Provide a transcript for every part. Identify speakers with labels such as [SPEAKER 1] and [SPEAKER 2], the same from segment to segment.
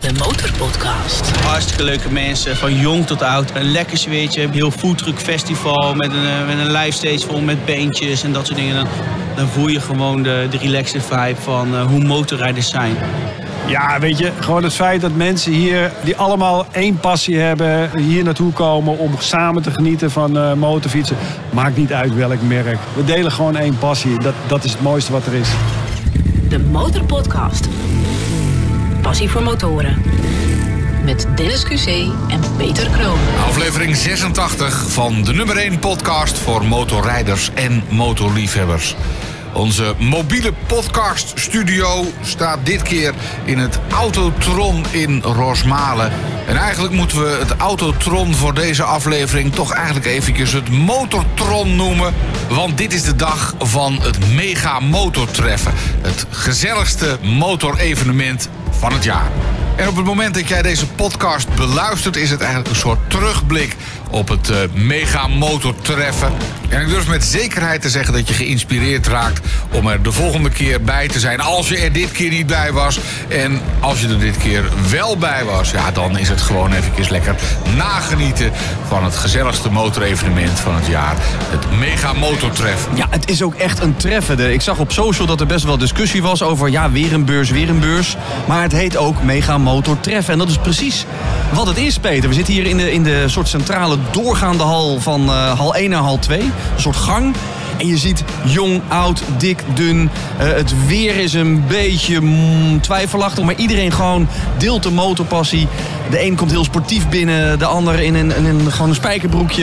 [SPEAKER 1] De Motorpodcast.
[SPEAKER 2] Hartstikke leuke mensen, van jong tot oud. Een lekker sfeertje, een heel foodtruck festival met een live stage vol met bandjes en dat soort dingen. Dan voel je gewoon de relaxed vibe van hoe motorrijders zijn.
[SPEAKER 3] Ja, weet je, gewoon het feit dat mensen hier die allemaal één passie hebben, hier naartoe komen om samen te genieten van motorfietsen. Maakt niet uit welk merk. We delen gewoon één passie. Dat is het mooiste wat er is.
[SPEAKER 1] De Motorpodcast. Passie voor motoren. Met Dennis QC en Peter Kroon.
[SPEAKER 4] Aflevering 86 van de nummer 1 podcast voor motorrijders en motorliefhebbers. Onze mobiele podcaststudio staat dit keer in het Autotron in Rosmalen. En eigenlijk moeten we het Autotron voor deze aflevering toch eigenlijk eventjes het Motortron noemen. Want dit is de dag van het Mega Motortreffen. Het gezelligste motorevenement van het jaar. En op het moment dat jij deze podcast beluistert, is het eigenlijk een soort terugblik op het Mega Motortreffen. En ik durf met zekerheid te zeggen dat je geïnspireerd raakt om er de volgende keer bij te zijn. Als je er dit keer niet bij was. En als je er dit keer wel bij was, ja, dan is het gewoon eventjes lekker nagenieten van het gezelligste motorevenement van het jaar. Het Mega Motortreffen.
[SPEAKER 5] Ja, het is ook echt een treffen. Ik zag op social dat er best wel discussie was over, ja, weer een beurs. Maar het heet ook Mega Motortreffen. En dat is precies wat het is, Peter. We zitten hier in de soort centrale doorgaande hal van hal 1 naar hal 2. Een soort gang. En je ziet jong, oud, dik, dun. Het weer is een beetje twijfelachtig. Maar iedereen gewoon deelt de motorpassie. De een komt heel sportief binnen. De ander in gewoon een spijkerbroekje.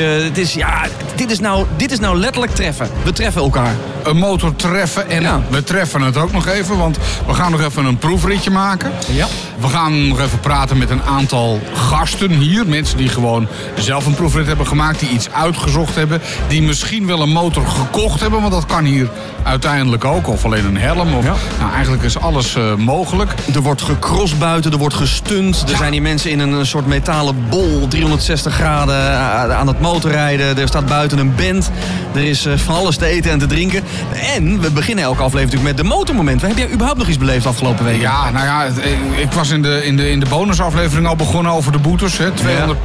[SPEAKER 5] Dit is nou letterlijk treffen. We treffen elkaar.
[SPEAKER 4] Een motortreffen. En ja, we treffen het ook nog even. Want we gaan nog even een proefritje maken. Ja. We gaan nog even praten met een aantal gasten hier. Mensen die gewoon zelf een proefrit hebben gemaakt. Die iets uitgezocht hebben. Die misschien wel een motor gekocht hebben. Want dat kan hier uiteindelijk ook. Of alleen een helm. Of, nou, eigenlijk is alles mogelijk.
[SPEAKER 5] Er wordt gecrossed buiten. Er wordt gestunt. Er zijn hier mensen in een soort metalen bol. 360 graden aan het motorrijden. Er staat buiten een band. Er is van alles te eten en te drinken. En we beginnen elke aflevering met de motormoment. Heb jij überhaupt nog iets beleefd afgelopen week?
[SPEAKER 4] Ja, nou ja, ik was in de bonusaflevering al begonnen over de boetes. Hè.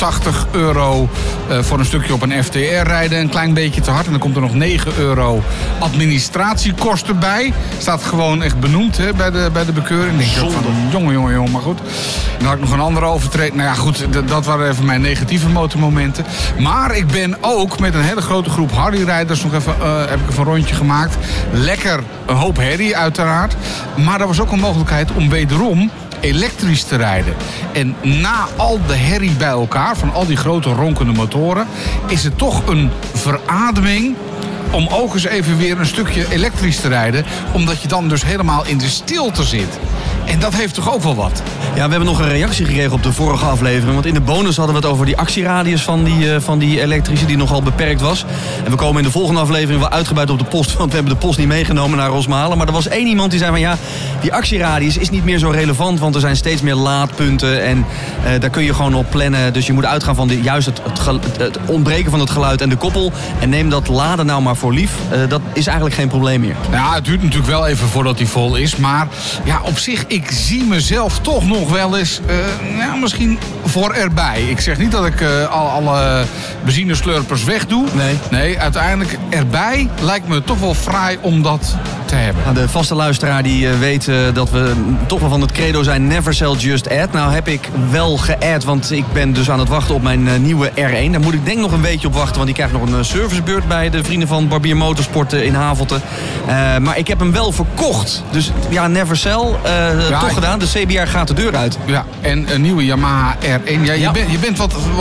[SPEAKER 4] €280 voor een stukje op een FTR rijden. Een klein beetje te hard. En dan komt er nog €9 administratiekosten bij. Staat gewoon echt benoemd, hè, bij de bekeuring. Denk je ook van, jongen, maar goed. En dan had ik nog een andere overtreding. Nou ja, goed, dat waren even mijn negatieve motormomenten. Maar ik ben ook met een hele grote groep Harley-rijders nog even heb ik een rondje gemaakt. Lekker, een hoop herrie uiteraard. Maar er was ook een mogelijkheid om wederom elektrisch te rijden. En na al de herrie bij elkaar, van al die grote ronkende motoren, is het toch een verademing om ook eens even weer een stukje elektrisch te rijden. Omdat je dan dus helemaal in de stilte zit. En dat heeft toch ook wel wat?
[SPEAKER 5] Ja, we hebben nog een reactie gekregen op de vorige aflevering. Want in de bonus hadden we het over die actieradius van die elektrische die nogal beperkt was. En we komen in de volgende aflevering wel uitgebreid op de post. Want we hebben de post niet meegenomen naar Rosmalen. Maar er was één iemand die zei van ja, die actieradius is niet meer zo relevant. Want er zijn steeds meer laadpunten. En daar kun je gewoon op plannen. Dus je moet uitgaan van juist het ontbreken van het geluid en de koppel. En neem dat laden nou maar voor lief. Dat is eigenlijk geen probleem meer.
[SPEAKER 4] Ja, het duurt natuurlijk wel even voordat hij vol is. Maar ja, op zich, ik zie mezelf toch nog wel eens misschien voor erbij. Ik zeg niet dat ik alle benzineslurpers wegdoe. Nee, uiteindelijk erbij lijkt me toch wel fraai om dat te hebben.
[SPEAKER 5] Nou, de vaste luisteraar die weet dat we toch wel van het credo zijn never sell, just add. Nou heb ik wel geadd, want ik ben dus aan het wachten op mijn nieuwe R1. Daar moet ik denk nog een weekje op wachten, want die krijgt nog een servicebeurt bij de vrienden van Barbier Motorsport in Havelte. Maar ik heb hem wel verkocht. Dus ja, never sell. Toch gedaan. De CBR gaat de deur uit.
[SPEAKER 4] Ja, en een nieuwe Yamaha R1. Ja, je bent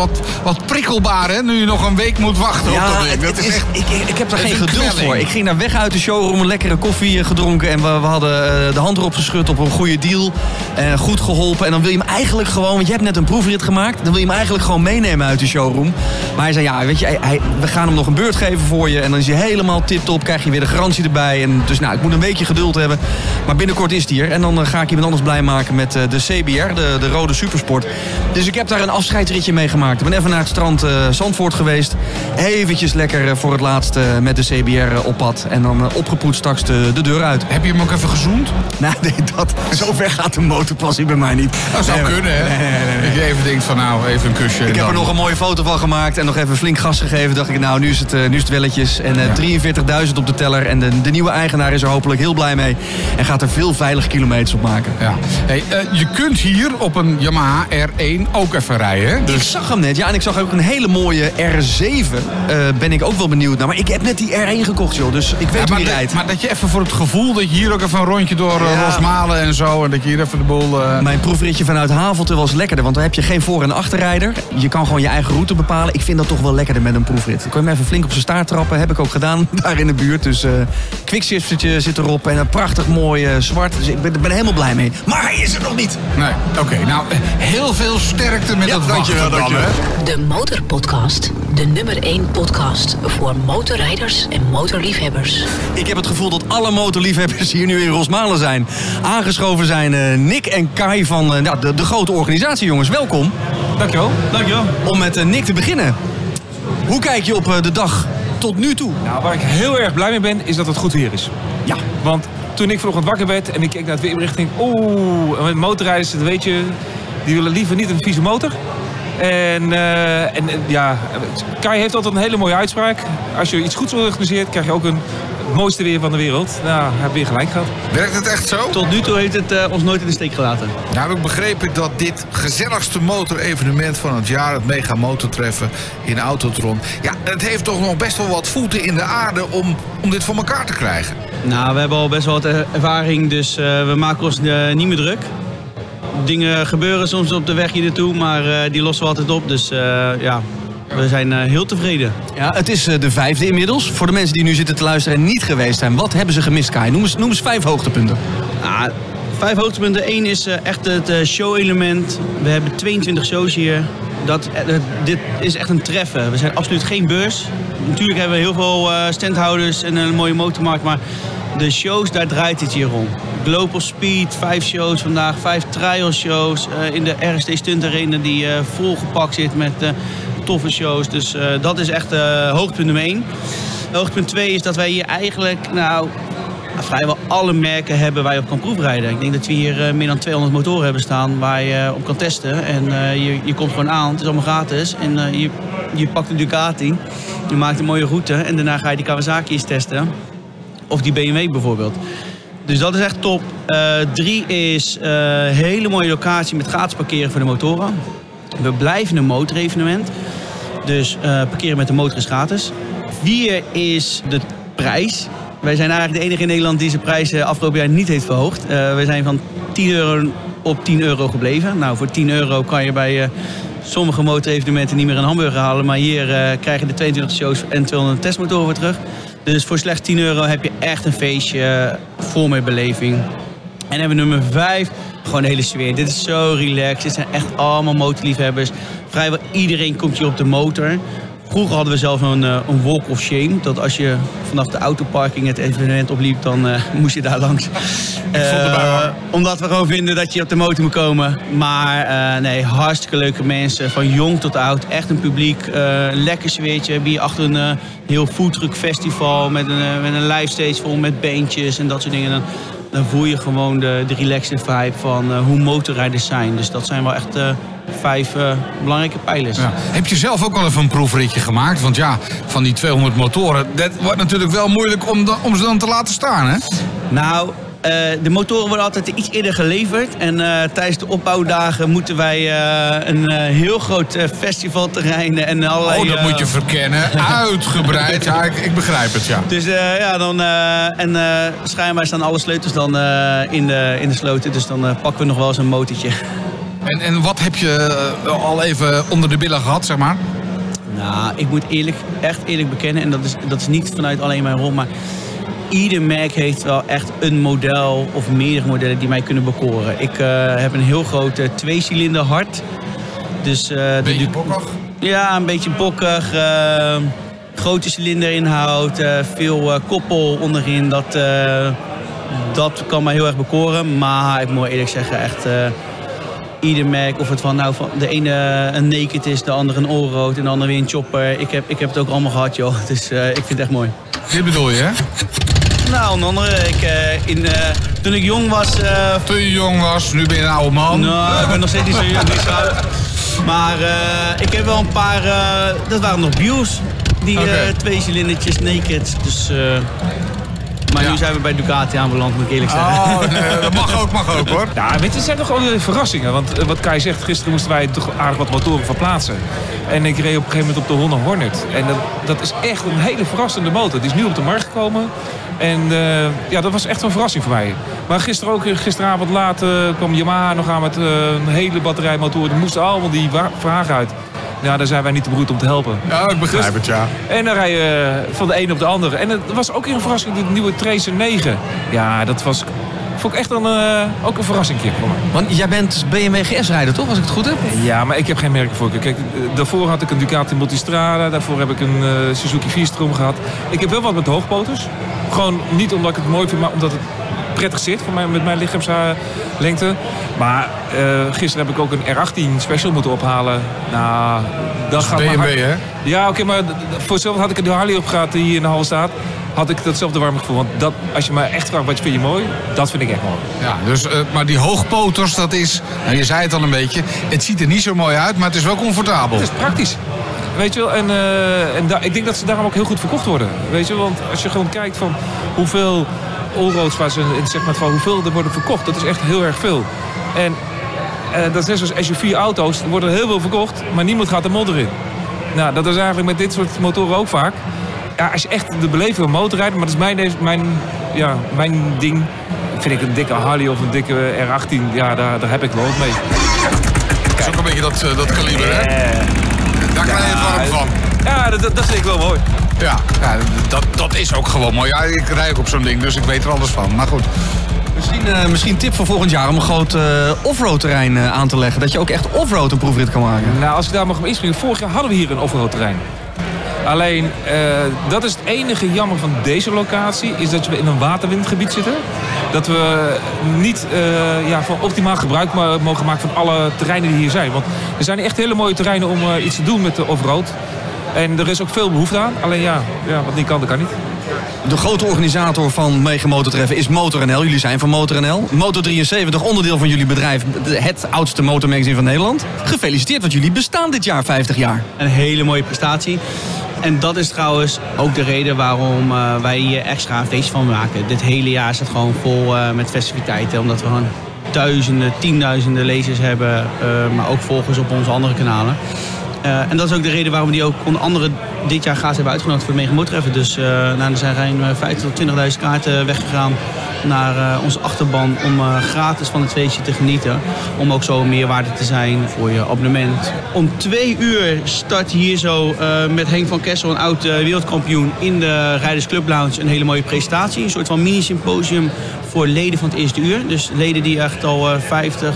[SPEAKER 4] wat prikkelbaar, hè? Nu je nog een week moet wachten op dat ding.
[SPEAKER 5] Ik heb daar geen geduld voor. Ik ging daar weg uit de showroom, een lekkere koffie gedronken. En we hadden de hand erop geschud op een goede deal. Goed geholpen. En dan wil je hem eigenlijk gewoon, want je hebt net een proefrit gemaakt. Dan wil je hem eigenlijk gewoon meenemen uit de showroom. Maar hij zei, ja, weet je, we gaan hem nog een beurt geven voor je. En dan is hij helemaal tip-top. Krijg je weer de garantie erbij. En dus nou, ik moet een weekje geduld hebben. Maar binnenkort is hij hier. En dan ga ik iemand anders blij maken met de CBR, de rode supersport. Dus ik heb daar een afscheidsritje mee gemaakt. Ik ben even naar het strand Zandvoort geweest. Eventjes lekker voor het laatst met de CBR op pad. En dan opgepoetst straks de de deur uit.
[SPEAKER 4] Heb je hem ook even gezoend?
[SPEAKER 5] Nou, nee, zover gaat de motorpassie bij mij niet.
[SPEAKER 4] Dat zou kunnen, hè? Nee. Dat je even denkt van nou, even een kusje.
[SPEAKER 5] Ik heb er nog een mooie foto van gemaakt en nog even flink gas gegeven. Dacht ik, nou, nu is het welletjes. En 43.000 op de teller. En de nieuwe eigenaar is er hopelijk heel blij mee. En gaat er veel veilige kilometers op maken.
[SPEAKER 4] Ja. Hey, je kunt hier op een Yamaha R1 ook even rijden, hè?
[SPEAKER 5] Ik zag hem net, ja. En ik zag ook een hele mooie R7. Ben ik ook wel benieuwd naar. Maar ik heb net die R1 gekocht, joh. Dus ik weet hoe die rijdt.
[SPEAKER 4] Maar dat je even voor het gevoel dat je hier ook even een rondje door Rosmalen en zo. En dat je hier even de boel...
[SPEAKER 5] Mijn proefritje vanuit Havelte was lekkerder. Want dan heb je geen voor- en achterrijder. Je kan gewoon je eigen route bepalen. Ik vind dat toch wel lekkerder met een proefrit. Dan kan je hem even flink op zijn staart trappen. Heb ik ook gedaan daar in de buurt. Dus quickshiftertje zit erop. En een prachtig mooi zwart. Dus ik ben er helemaal blij mee. Maar hij is er nog niet.
[SPEAKER 4] Nee, oké. Nou, heel veel sterkte met dat wachten dan, hè?
[SPEAKER 1] De Motorpodcast. De nummer 1 podcast voor motorrijders en motorliefhebbers.
[SPEAKER 5] Ik heb het gevoel dat alle motorliefhebbers hier nu in Rosmalen zijn. Aangeschoven zijn Nick en Kai van de grote organisatie, jongens. Welkom.
[SPEAKER 3] Dankjewel.
[SPEAKER 5] Om met Nick te beginnen. Hoe kijk je op de dag tot nu toe?
[SPEAKER 6] Nou, waar ik heel erg blij mee ben, is dat het goed weer is.
[SPEAKER 5] Ja.
[SPEAKER 6] Want toen ik vanochtend wakker werd en ik keek naar het weerbericht, met motorrijders, dat weet je, die willen liever niet een vieze motor. En Kai heeft altijd een hele mooie uitspraak. Als je iets goeds organiseert, krijg je ook het mooiste weer van de wereld. Nou, hij heeft weer gelijk gehad.
[SPEAKER 4] Werkt het echt zo?
[SPEAKER 2] Tot nu toe heeft het ons nooit in de steek gelaten.
[SPEAKER 4] Nou heb ik begrepen dat dit gezelligste motorevenement van het jaar, het Mega Motortreffen in Autotron, ja, het heeft toch nog best wel wat voeten in de aarde om dit voor elkaar te krijgen.
[SPEAKER 2] Nou, we hebben al best wel wat ervaring, dus we maken ons niet meer druk. Dingen gebeuren soms op de weg hier naartoe, maar die lossen we altijd op. Dus we zijn heel tevreden.
[SPEAKER 5] Ja, het is de 5e inmiddels. Voor de mensen die nu zitten te luisteren en niet geweest zijn, wat hebben ze gemist, Kai? Noem eens 5 hoogtepunten.
[SPEAKER 2] 5 hoogtepunten. 1 is echt het show-element. We hebben 22 shows hier. Dit is echt een treffen. We zijn absoluut geen beurs. Natuurlijk hebben we heel veel standhouders en een mooie motormarkt, maar de shows, daar draait het hier om. Global Speed, 5 shows vandaag, 5 trial shows. In de RST Stunt Arena die volgepakt zit met toffe shows. Dus dat is echt hoogtepunt nummer 1. Hoogtepunt 2 is dat wij hier eigenlijk vrijwel alle merken hebben waar je op kan proefrijden. Ik denk dat we hier meer dan 200 motoren hebben staan waar je op kan testen. En je komt gewoon aan, het is allemaal gratis. En je pakt een Ducati, je maakt een mooie route en daarna ga je die Kawasaki eens testen. Of die BMW bijvoorbeeld. Dus dat is echt top. 3 is een hele mooie locatie met gratis parkeren voor de motoren. We blijven een motorevenement. Dus parkeren met de motor is gratis. 4 is de prijs. Wij zijn eigenlijk de enige in Nederland die zijn prijs afgelopen jaar niet heeft verhoogd. We zijn van €10 op €10 gebleven. Nou, voor €10 kan je bij sommige motorevenementen niet meer een hamburger halen. Maar hier krijg je de 22 shows en 200 testmotoren voor terug. Dus voor slechts €10 heb je echt een feestje vol met beleving. En hebben we nummer 5, gewoon de hele sfeer. Dit is zo relaxed. Dit zijn echt allemaal motorliefhebbers. Vrijwel iedereen komt hier op de motor. Vroeger hadden we zelf een walk of shame. Dat als je vanaf de autoparking het evenement opliep, dan moest je daar langs. Omdat we gewoon vinden dat je op de motor moet komen. Maar nee, hartstikke leuke mensen. Van jong tot oud. Echt een publiek. Lekker sfeertje. We hebben hier achter een heel foodtruck festival. Met een live stage vol met bandjes en dat soort dingen. Dan voel je gewoon de relaxed vibe van hoe motorrijders zijn. Dus dat zijn wel echt 5 belangrijke pijlers. Ja.
[SPEAKER 4] Heb je zelf ook al even een proefritje gemaakt? Want ja, van die 200 motoren, dat wordt natuurlijk wel moeilijk om ze dan te laten staan, hè?
[SPEAKER 2] Nou, de motoren worden altijd iets eerder geleverd. En tijdens de opbouwdagen moeten wij een heel groot festivalterrein en allerlei...
[SPEAKER 4] dat moet je verkennen. Uitgebreid. Ja, ik begrijp het, ja.
[SPEAKER 2] Dus schijnbaar staan alle sleutels dan in de sloten. Dus dan pakken we nog wel eens een motortje.
[SPEAKER 4] En wat heb je al even onder de billen gehad, zeg maar?
[SPEAKER 2] Nou, ik moet echt eerlijk bekennen. En dat is niet vanuit alleen mijn rol, maar ieder merk heeft wel echt een model of meerdere modellen die mij kunnen bekoren. Ik heb een heel groot 2-cilinder hart. Dus,
[SPEAKER 4] beetje bokkig?
[SPEAKER 2] Ja, een beetje bokkig. Grote cilinderinhoud, veel koppel onderin. Dat kan mij heel erg bekoren. Maar ik moet eerlijk zeggen, echt ieder merk, of het van de ene een Naked is, de andere een Allroad en de andere weer een Chopper. Ik heb het ook allemaal gehad, joh. Dus ik vind het echt mooi.
[SPEAKER 4] Dit bedoel je, hè?
[SPEAKER 2] Nou, onder andere, toen ik jong was...
[SPEAKER 4] Toen je jong was, nu ben je een oude man.
[SPEAKER 2] Nou, ik ben nog steeds niet zo jong, niet zo oud. Maar ik heb wel een paar... dat waren nog Bios. Die 2 cilindertjes naked. Dus... Maar nu zijn we bij Ducati aanbeland, moet ik eerlijk zeggen.
[SPEAKER 4] Oh, nee, dat mag ook hoor.
[SPEAKER 6] Ja, weet je, het zijn toch gewoon verrassingen. Want wat Kai zegt, gisteren moesten wij toch aardig wat motoren verplaatsen. En ik reed op een gegeven moment op de Honda Hornet. En dat is echt een hele verrassende motor. Die is nu op de markt gekomen. En dat was echt een verrassing voor mij. Maar gisteravond laat kwam Yamaha nog aan met een hele batterij motoren. Die moesten allemaal die vragen uit. Ja, daar zijn wij niet te beroerd om te helpen.
[SPEAKER 4] Ja, ik begrijp het, ja.
[SPEAKER 6] En dan rij je van de een op de andere. En het was ook een verrassing, de nieuwe Tracer 9. Ja, dat vond ik echt ook een verrassingje voor mij.
[SPEAKER 5] Want jij bent BMW GS-rijder, toch? Als ik het goed heb?
[SPEAKER 6] Ja, maar ik heb geen merkenvoorkeur. Kijk, daarvoor had ik een Ducati Multistrada. Daarvoor heb ik een Suzuki V-Strom gehad. Ik heb wel wat met hoogpoters. Gewoon niet omdat ik het mooi vind, maar omdat het prettig zit voor mij, met mijn lichaamslengte. Maar gisteren heb ik ook een R18 Special moeten ophalen. Nou, dat gaat
[SPEAKER 4] BMW, hè?
[SPEAKER 6] Ja, oké, maar voor hetzelfde had ik de Harley opgehaald die hier in de hal staat. Had ik datzelfde warme gevoel. Want als je me echt vraagt wat vind je mooi, dat vind ik echt mooi.
[SPEAKER 4] Ja, dus, maar die hoogpoters, dat is... Nou, je zei het al een beetje. Het ziet er niet zo mooi uit, maar het is wel comfortabel.
[SPEAKER 6] Het is praktisch. Weet je wel, ik denk dat ze daarom ook heel goed verkocht worden. Weet je wel, want als je gewoon kijkt van hoeveel allroads waar ze in zeg maar van hoeveel er worden verkocht, dat is echt heel erg veel. En dat is net zoals SUV-auto's, er worden heel veel verkocht, maar niemand gaat de modder in. Nou, dat is eigenlijk met dit soort motoren ook vaak. Ja, als je echt de beleving van motorrijden, maar dat is mijn ding. Vind ik een dikke Harley of een dikke R18, ja, daar heb ik wel wat mee.
[SPEAKER 4] Dat is ook een beetje dat kaliber, hè? Daar krijg je het warm van.
[SPEAKER 6] Ja, dat vind ik wel mooi.
[SPEAKER 4] Ja, dat is ook gewoon mooi. Ja, ik rij ook op zo'n ding, dus ik weet er alles van. Maar goed.
[SPEAKER 5] Misschien tip voor volgend jaar om een groot offroad terrein aan te leggen. Dat je ook echt offroad een proefrit kan maken.
[SPEAKER 6] Nou, als ik daar mag op inspringen. Vorig jaar hadden we hier een offroad terrein. Alleen, dat is het enige jammer van deze locatie. Is dat we in een waterwindgebied zitten. Dat we niet van optimaal gebruik mogen maken van alle terreinen die hier zijn. Want er zijn echt hele mooie terreinen om iets te doen met de offroad. En er is ook veel behoefte aan. Alleen wat niet kan, dat kan niet.
[SPEAKER 5] De grote organisator van Mega Motortreffen is Motor.nl. Jullie zijn van Motor.nl. Motor73, onderdeel van jullie bedrijf. Het oudste motormagazine van Nederland. Gefeliciteerd, want jullie bestaan dit jaar 50 jaar.
[SPEAKER 2] Een hele mooie prestatie. En dat is trouwens ook de reden waarom wij hier extra een feestje van maken. Dit hele jaar zit gewoon vol met festiviteiten. Omdat we gewoon duizenden, tienduizenden lezers hebben. Maar ook volgers op onze andere kanalen. En dat is ook de reden waarom we die ook onder andere dit jaar gratis hebben uitgenodigd voor het Mega Motortreffen. Dus er zijn ruim 50.000 tot 20.000 kaarten weggegaan naar onze achterban om gratis van het feestje te genieten. Om ook zo meerwaarde te zijn voor je abonnement. Om 2 uur start hier zo met Henk van Kessel, een oud wereldkampioen, in de Rijders Club Lounge een hele mooie presentatie. Een soort van mini-symposium voor leden van het eerste uur. Dus leden die echt al 45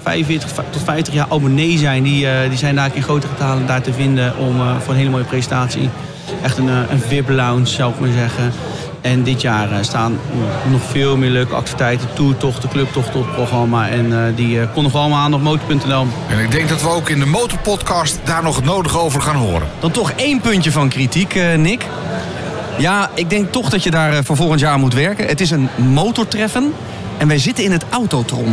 [SPEAKER 2] tot 50 jaar abonnee zijn, die zijn daar in grote getalen daar te vinden voor een hele mooie presentatie. Echt een VIP-lounge, zou ik maar zeggen. En dit jaar staan nog veel meer leuke activiteiten, toertochten, clubtochten op het programma. En die kondigen allemaal aan op motor.nl.
[SPEAKER 4] En ik denk dat we ook in de Motorpodcast daar nog het nodige over gaan horen.
[SPEAKER 5] Dan toch 1 puntje van kritiek, Nick. Ja, ik denk toch dat je daar voor volgend jaar moet werken. Het is een motortreffen en wij zitten in het Autotron.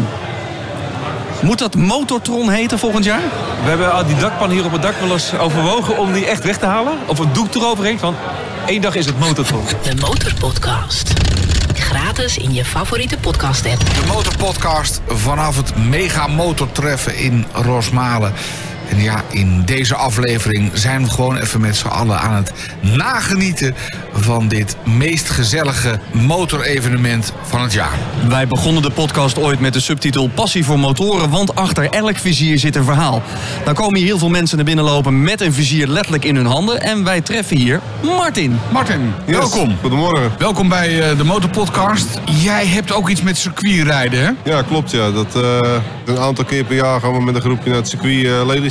[SPEAKER 5] Moet dat Motortron heten volgend jaar?
[SPEAKER 6] We hebben al die dakpan hier op het dak wel eens overwogen om die echt weg te halen. Of een doek eroverheen. Van 1 dag is het Motortron.
[SPEAKER 1] De Motorpodcast. Gratis in je favoriete podcast-app.
[SPEAKER 4] De Motorpodcast vanaf het Mega Motortreffen in Rosmalen. En ja, in deze aflevering zijn we gewoon even met z'n allen aan het nagenieten van dit meest gezellige motorevenement van het jaar.
[SPEAKER 5] Wij begonnen de podcast ooit met de subtitel Passie voor motoren, want achter elk vizier zit een verhaal. Dan komen hier heel veel mensen naar binnen lopen met een vizier letterlijk in hun handen. En wij treffen hier Martin.
[SPEAKER 4] Martin,
[SPEAKER 7] yes.
[SPEAKER 4] welkom.
[SPEAKER 7] Goedemorgen.
[SPEAKER 4] Welkom bij de Motorpodcast. Jij hebt ook iets met circuitrijden, hè?
[SPEAKER 7] Ja, klopt. Ja. Een aantal keer per jaar gaan we met een groepje naar het circuit Lelystad.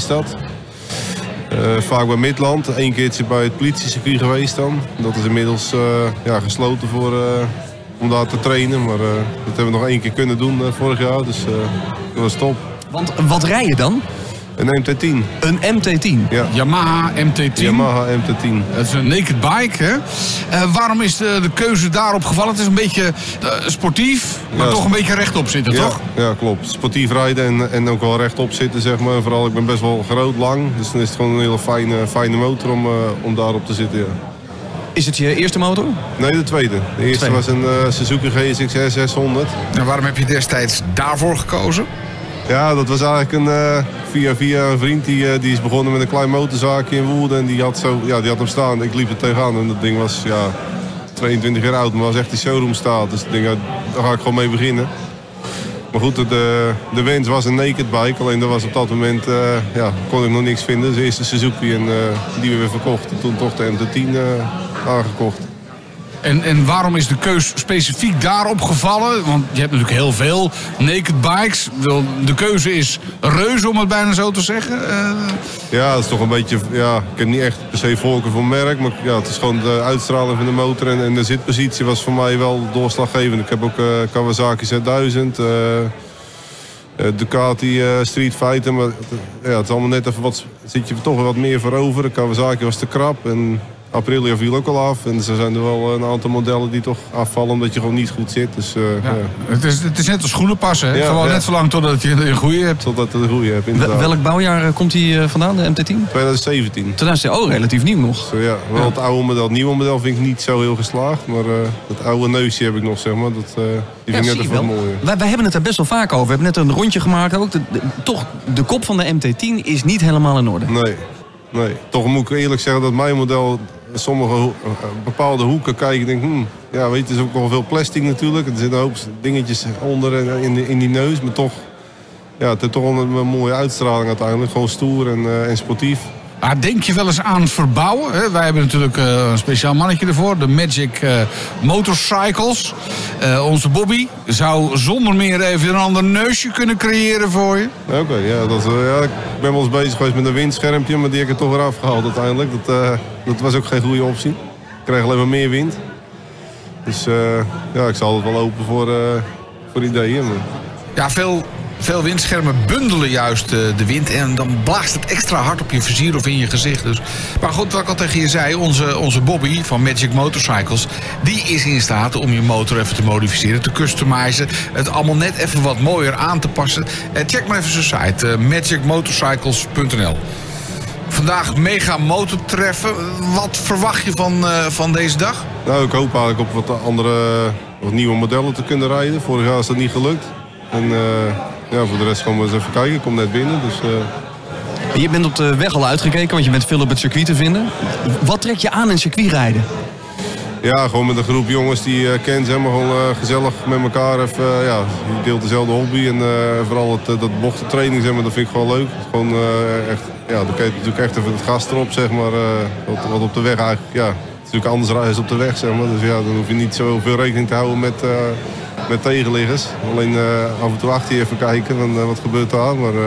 [SPEAKER 7] Vaak bij Midland. 1 keertje bij het politiecircuit geweest dan. Dat is inmiddels gesloten om daar te trainen. Maar dat hebben we nog 1 keer kunnen doen vorig jaar. Dus dat was top.
[SPEAKER 5] Want wat rij je dan?
[SPEAKER 7] Een MT-10.
[SPEAKER 5] Een MT-10?
[SPEAKER 7] Ja.
[SPEAKER 4] Yamaha MT-10.
[SPEAKER 7] Yamaha MT-10.
[SPEAKER 4] Dat is een naked bike, hè? Waarom is de keuze daarop gevallen? Het is een beetje sportief, maar toch een beetje rechtop zitten, toch?
[SPEAKER 7] Ja, klopt. Sportief rijden en ook wel rechtop zitten, zeg maar. Vooral, ik ben best wel groot, lang. Dus dan is het gewoon een hele fijne motor om daarop te zitten, ja.
[SPEAKER 5] Is het je eerste motor?
[SPEAKER 7] Nee, de tweede. De eerste was een Suzuki GSX-R 600.
[SPEAKER 4] En waarom heb je destijds daarvoor gekozen?
[SPEAKER 7] Ja, dat was eigenlijk via een vriend die is begonnen met een klein motorzaakje in Woerden. En die had hem staan. Ik liep er tegenaan en dat ding was 22 jaar oud, maar was echt in showroom staat. Dus ik denk, daar ga ik gewoon mee beginnen. Maar goed, de wens was een naked bike. Alleen dat was op dat moment kon ik nog niks vinden. Dus eerst de Suzuki en die we weer verkocht. En toen toch de MT-10 aangekocht.
[SPEAKER 4] En waarom is de keus specifiek daarop gevallen? Want je hebt natuurlijk heel veel naked bikes. De keuze is reuze, om het bijna zo te zeggen.
[SPEAKER 7] Ja, dat is toch een beetje... Ja, ik heb niet echt per se voorkeur voor merk. Maar ja, het is gewoon de uitstraling van de motor. En de zitpositie was voor mij wel doorslaggevend. Ik heb ook Kawasaki Z1000. Ducati Street Fighter. Maar het is allemaal net even wat... Zit je toch wat meer voor over. De Kawasaki was te krap. En Aprilia viel ook al af. En er zijn er wel een aantal modellen die toch afvallen omdat je gewoon niet goed zit. Dus,
[SPEAKER 4] Het is net als schoenen passen. Hè? Gewoon net zo lang totdat je een goede hebt.
[SPEAKER 7] Totdat je een goede hebt, inderdaad.
[SPEAKER 5] Welk bouwjaar komt die vandaan, de MT-10?
[SPEAKER 7] 2017.
[SPEAKER 5] Relatief nieuw nog.
[SPEAKER 7] Zo, ja, wel het oude model. Het nieuwe model vind ik niet zo heel geslaagd. Maar dat oude neusje heb ik nog, zeg maar. Die vind ik net even mooi.
[SPEAKER 5] Wij hebben het er best wel vaak over. We hebben net een rondje gemaakt ook. Toch, de kop van de MT-10 is niet helemaal in orde.
[SPEAKER 7] Nee. Toch moet ik eerlijk zeggen dat mijn model... Sommige bepaalde hoeken kijk ik denk, weet je, het is ook wel veel plastic natuurlijk. Er zitten een hoop dingetjes onder in die neus, maar toch, het heeft toch wel een mooie uitstraling uiteindelijk. Gewoon stoer en sportief.
[SPEAKER 4] Denk je wel eens aan verbouwen? Hè? Wij hebben natuurlijk een speciaal mannetje ervoor, de Magic Motorcycles. Onze Bobby zou zonder meer even een ander neusje kunnen creëren voor je.
[SPEAKER 7] Oké, ik ben wel eens bezig geweest met een windschermpje, maar die heb ik er toch weer afgehaald uiteindelijk. Dat was ook geen goede optie. Ik kreeg alleen maar meer wind. Dus ik zal het wel open voor ideeën. Maar... Ja,
[SPEAKER 4] veel windschermen bundelen juist de wind en dan blaast het extra hard op je vizier of in je gezicht. Dus. Maar goed, wat ik al tegen je zei, onze Bobby van Magic Motorcycles, die is in staat om je motor even te modificeren, te customizen, het allemaal net even wat mooier aan te passen. Check maar even zijn site, magicmotorcycles.nl. Vandaag mega motortreffen. Wat verwacht je van deze dag?
[SPEAKER 7] Nou, ik hoop eigenlijk op wat nieuwe modellen te kunnen rijden. Vorig jaar is dat niet gelukt. En voor de rest gaan we eens even kijken. Ik kom net binnen. Dus,
[SPEAKER 5] Je bent op de weg al uitgekeken, want je bent veel op het circuit te vinden. Wat trek je aan in circuitrijden?
[SPEAKER 7] Ja, gewoon met een groep jongens die je kent, zeg maar, gewoon gezellig met elkaar. Even, je deelt dezelfde hobby en vooral dat bochtentraining, zeg maar, dat vind ik gewoon leuk. Gewoon echt, dan kun je natuurlijk echt even het gas erop, zeg maar, wat op de weg eigenlijk, het is natuurlijk anders rijden op de weg, zeg maar. Dus dan hoef je niet zoveel rekening te houden met tegenliggers. Alleen af en toe achter je even kijken van wat gebeurt daar, maar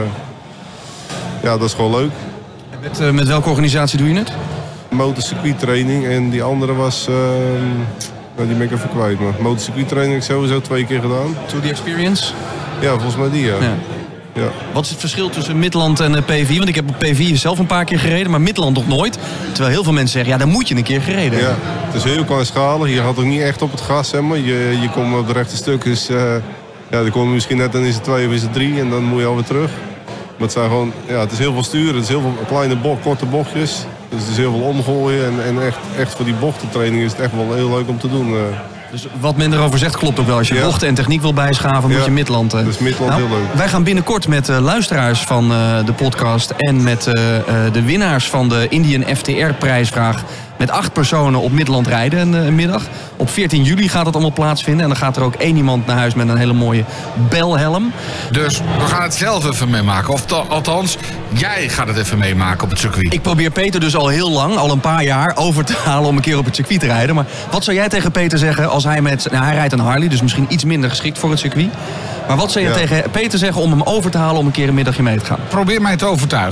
[SPEAKER 7] dat is gewoon leuk.
[SPEAKER 5] Met welke organisatie doe je het?
[SPEAKER 7] Motorcircuittraining en die andere was, die ben ik even kwijt. Maar motorcircuittraining heb ik sowieso 2 keer gedaan.
[SPEAKER 5] To the Experience?
[SPEAKER 7] Ja, volgens mij die, ja.
[SPEAKER 5] Wat is het verschil tussen Midland en PV? Want ik heb op PV zelf een paar keer gereden, maar Midland nog nooit. Terwijl heel veel mensen zeggen, daar moet je een keer gereden hebben.
[SPEAKER 7] Ja, het is heel kleinschalig. Je gaat ook niet echt op het gas, zeg maar. Je komt op de rechte stuk, dus dan kom je misschien net, dan is het 2 of is het 3 en dan moet je alweer terug. Maar het zijn gewoon, het is heel veel sturen, het is heel veel kleine korte bochtjes. Dus het is heel veel omgooien en echt voor die bochtentraining is het echt wel heel leuk om te doen.
[SPEAKER 5] Dus wat men erover zegt klopt ook wel. Als je bochten en techniek wil bijschaven, moet je Midland.
[SPEAKER 7] Dus Midland heel leuk.
[SPEAKER 5] Wij gaan binnenkort met luisteraars van de podcast en met de winnaars van de Indian FTR-prijsvraag met 8 personen op Midland rijden een middag. Op 14 juli gaat het allemaal plaatsvinden. En dan gaat er ook 1 iemand naar huis met een hele mooie belhelm.
[SPEAKER 4] Dus we gaan het zelf even meemaken. Of althans, jij gaat het even meemaken op het circuit.
[SPEAKER 5] Ik probeer Peter dus al heel lang, al een paar jaar, over te halen om een keer op het circuit te rijden. Maar wat zou jij tegen Peter zeggen als hij hij rijdt een Harley, dus misschien iets minder geschikt voor het circuit. Maar wat zou je tegen Peter zeggen om hem over te halen om een keer een middagje mee te gaan?
[SPEAKER 4] Probeer mij te overtuigen.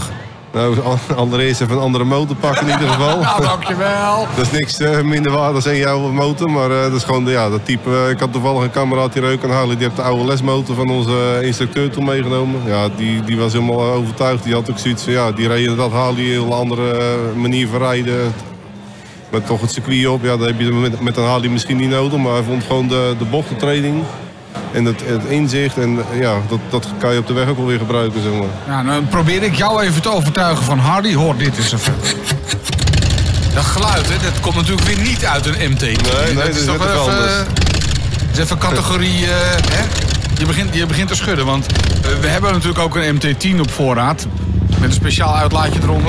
[SPEAKER 7] Nou, allereerst even een andere motor pakken in ieder geval.
[SPEAKER 4] Nou, dankjewel.
[SPEAKER 7] Dat is niks minder waard dan jouw motor, maar dat is gewoon dat type. Ik had toevallig een kameraad hier ook aan Harley, die heeft de oude lesmotor van onze instructeur toen meegenomen. Ja, die was helemaal overtuigd. Die had ook zoiets van, die reed inderdaad Harley, een heel andere manier van rijden. Met toch het circuit op, dat heb je met een Harley misschien niet nodig, maar hij vond gewoon de bochtentraining. En het inzicht, en dat kan je op de weg ook wel weer gebruiken, zeg maar.
[SPEAKER 4] Ja, nou probeer ik jou even te overtuigen van Harley. Hoor, dit is even. Dat geluid, hè, dat komt natuurlijk weer niet uit een MT.
[SPEAKER 7] Nee,
[SPEAKER 4] dat is toch wel even. Dat is even categorie. Hè? Je begint te schudden, want we hebben natuurlijk ook een MT-10 op voorraad. Met een speciaal uitlaatje eronder.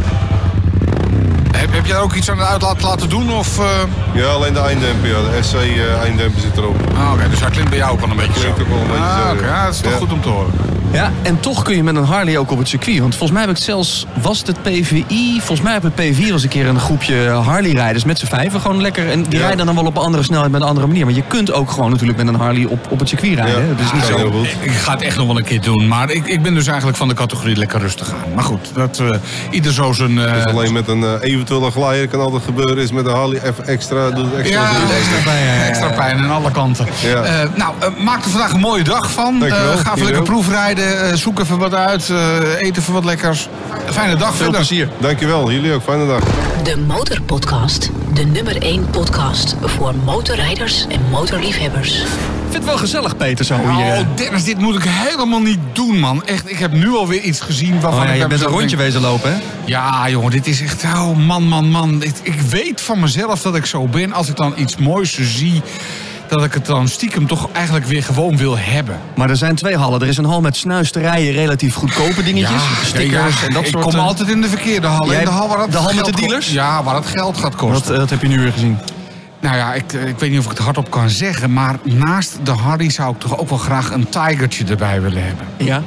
[SPEAKER 4] Heb jij ook iets aan de uitlaat laten doen? Of,
[SPEAKER 7] Ja, alleen de einddemper. De SC einddemper zit erop.
[SPEAKER 4] Oké, dus hij klinkt bij jou ook wel een beetje zo.
[SPEAKER 7] Klinkt ook wel een beetje zo,
[SPEAKER 4] oké, dat is toch goed om te horen.
[SPEAKER 5] Ja, en toch kun je met een Harley ook op het circuit. Want volgens mij heb ik zelfs, was het PVI? Volgens mij heb het P4 eens een keer een groepje Harley-rijders met z'n vijven. Gewoon lekker. En die rijden dan wel op een andere snelheid met een andere manier. Maar je kunt ook gewoon natuurlijk met een Harley op het circuit rijden.
[SPEAKER 7] Ja,
[SPEAKER 5] dat is niet
[SPEAKER 7] heel
[SPEAKER 5] zo.
[SPEAKER 7] goed.
[SPEAKER 4] Ik ga het echt nog wel een keer doen. Maar ik ben dus eigenlijk van de categorie lekker rustig aan. Maar goed, dat ieder zo zijn...
[SPEAKER 7] Dus alleen met een eventuele glijer kan altijd gebeuren. Is met een Harley even extra. Doet het extra
[SPEAKER 4] extra pijn aan alle kanten.
[SPEAKER 7] Ja.
[SPEAKER 4] Maak er vandaag een mooie dag van. Ga even lekker proefrijden. Zoek even wat uit. Eet even wat lekkers. Fijne dag
[SPEAKER 5] Veel
[SPEAKER 4] verder.
[SPEAKER 5] plezier.
[SPEAKER 7] Dankjewel, jullie ook. Fijne dag.
[SPEAKER 1] De Motorpodcast. De nummer 1 podcast voor motorrijders en motorliefhebbers.
[SPEAKER 5] Ik vind het wel gezellig, Peter, zo
[SPEAKER 4] Oh,
[SPEAKER 5] hier.
[SPEAKER 4] Dennis, dit moet ik helemaal niet doen, man. Echt, ik heb nu alweer iets gezien waarvan ik
[SPEAKER 5] je
[SPEAKER 4] heb
[SPEAKER 5] bent een
[SPEAKER 4] zo
[SPEAKER 5] rondje
[SPEAKER 4] denk-
[SPEAKER 5] wezen lopen, hè?
[SPEAKER 4] Ja, jongen, dit is echt... Oh, man. Ik weet van mezelf dat ik zo ben. Als ik dan iets moois zie, dat ik het dan stiekem toch eigenlijk weer gewoon wil hebben.
[SPEAKER 5] Maar er zijn twee hallen. Er is een hal met snuisterijen, relatief goedkope dingetjes. Stickers en dat soort...
[SPEAKER 4] Ik kom altijd in de verkeerde hal.
[SPEAKER 5] Jij
[SPEAKER 4] In de hal, waar het
[SPEAKER 5] de hal met
[SPEAKER 4] geld
[SPEAKER 5] de dealers?
[SPEAKER 4] kost. Ja, waar het geld gaat kosten.
[SPEAKER 5] Dat heb je nu weer gezien.
[SPEAKER 4] Nou ja, ik weet niet of ik het hardop kan zeggen, maar naast de Harley zou ik toch ook wel graag een Tigertje erbij willen hebben.
[SPEAKER 5] Ja?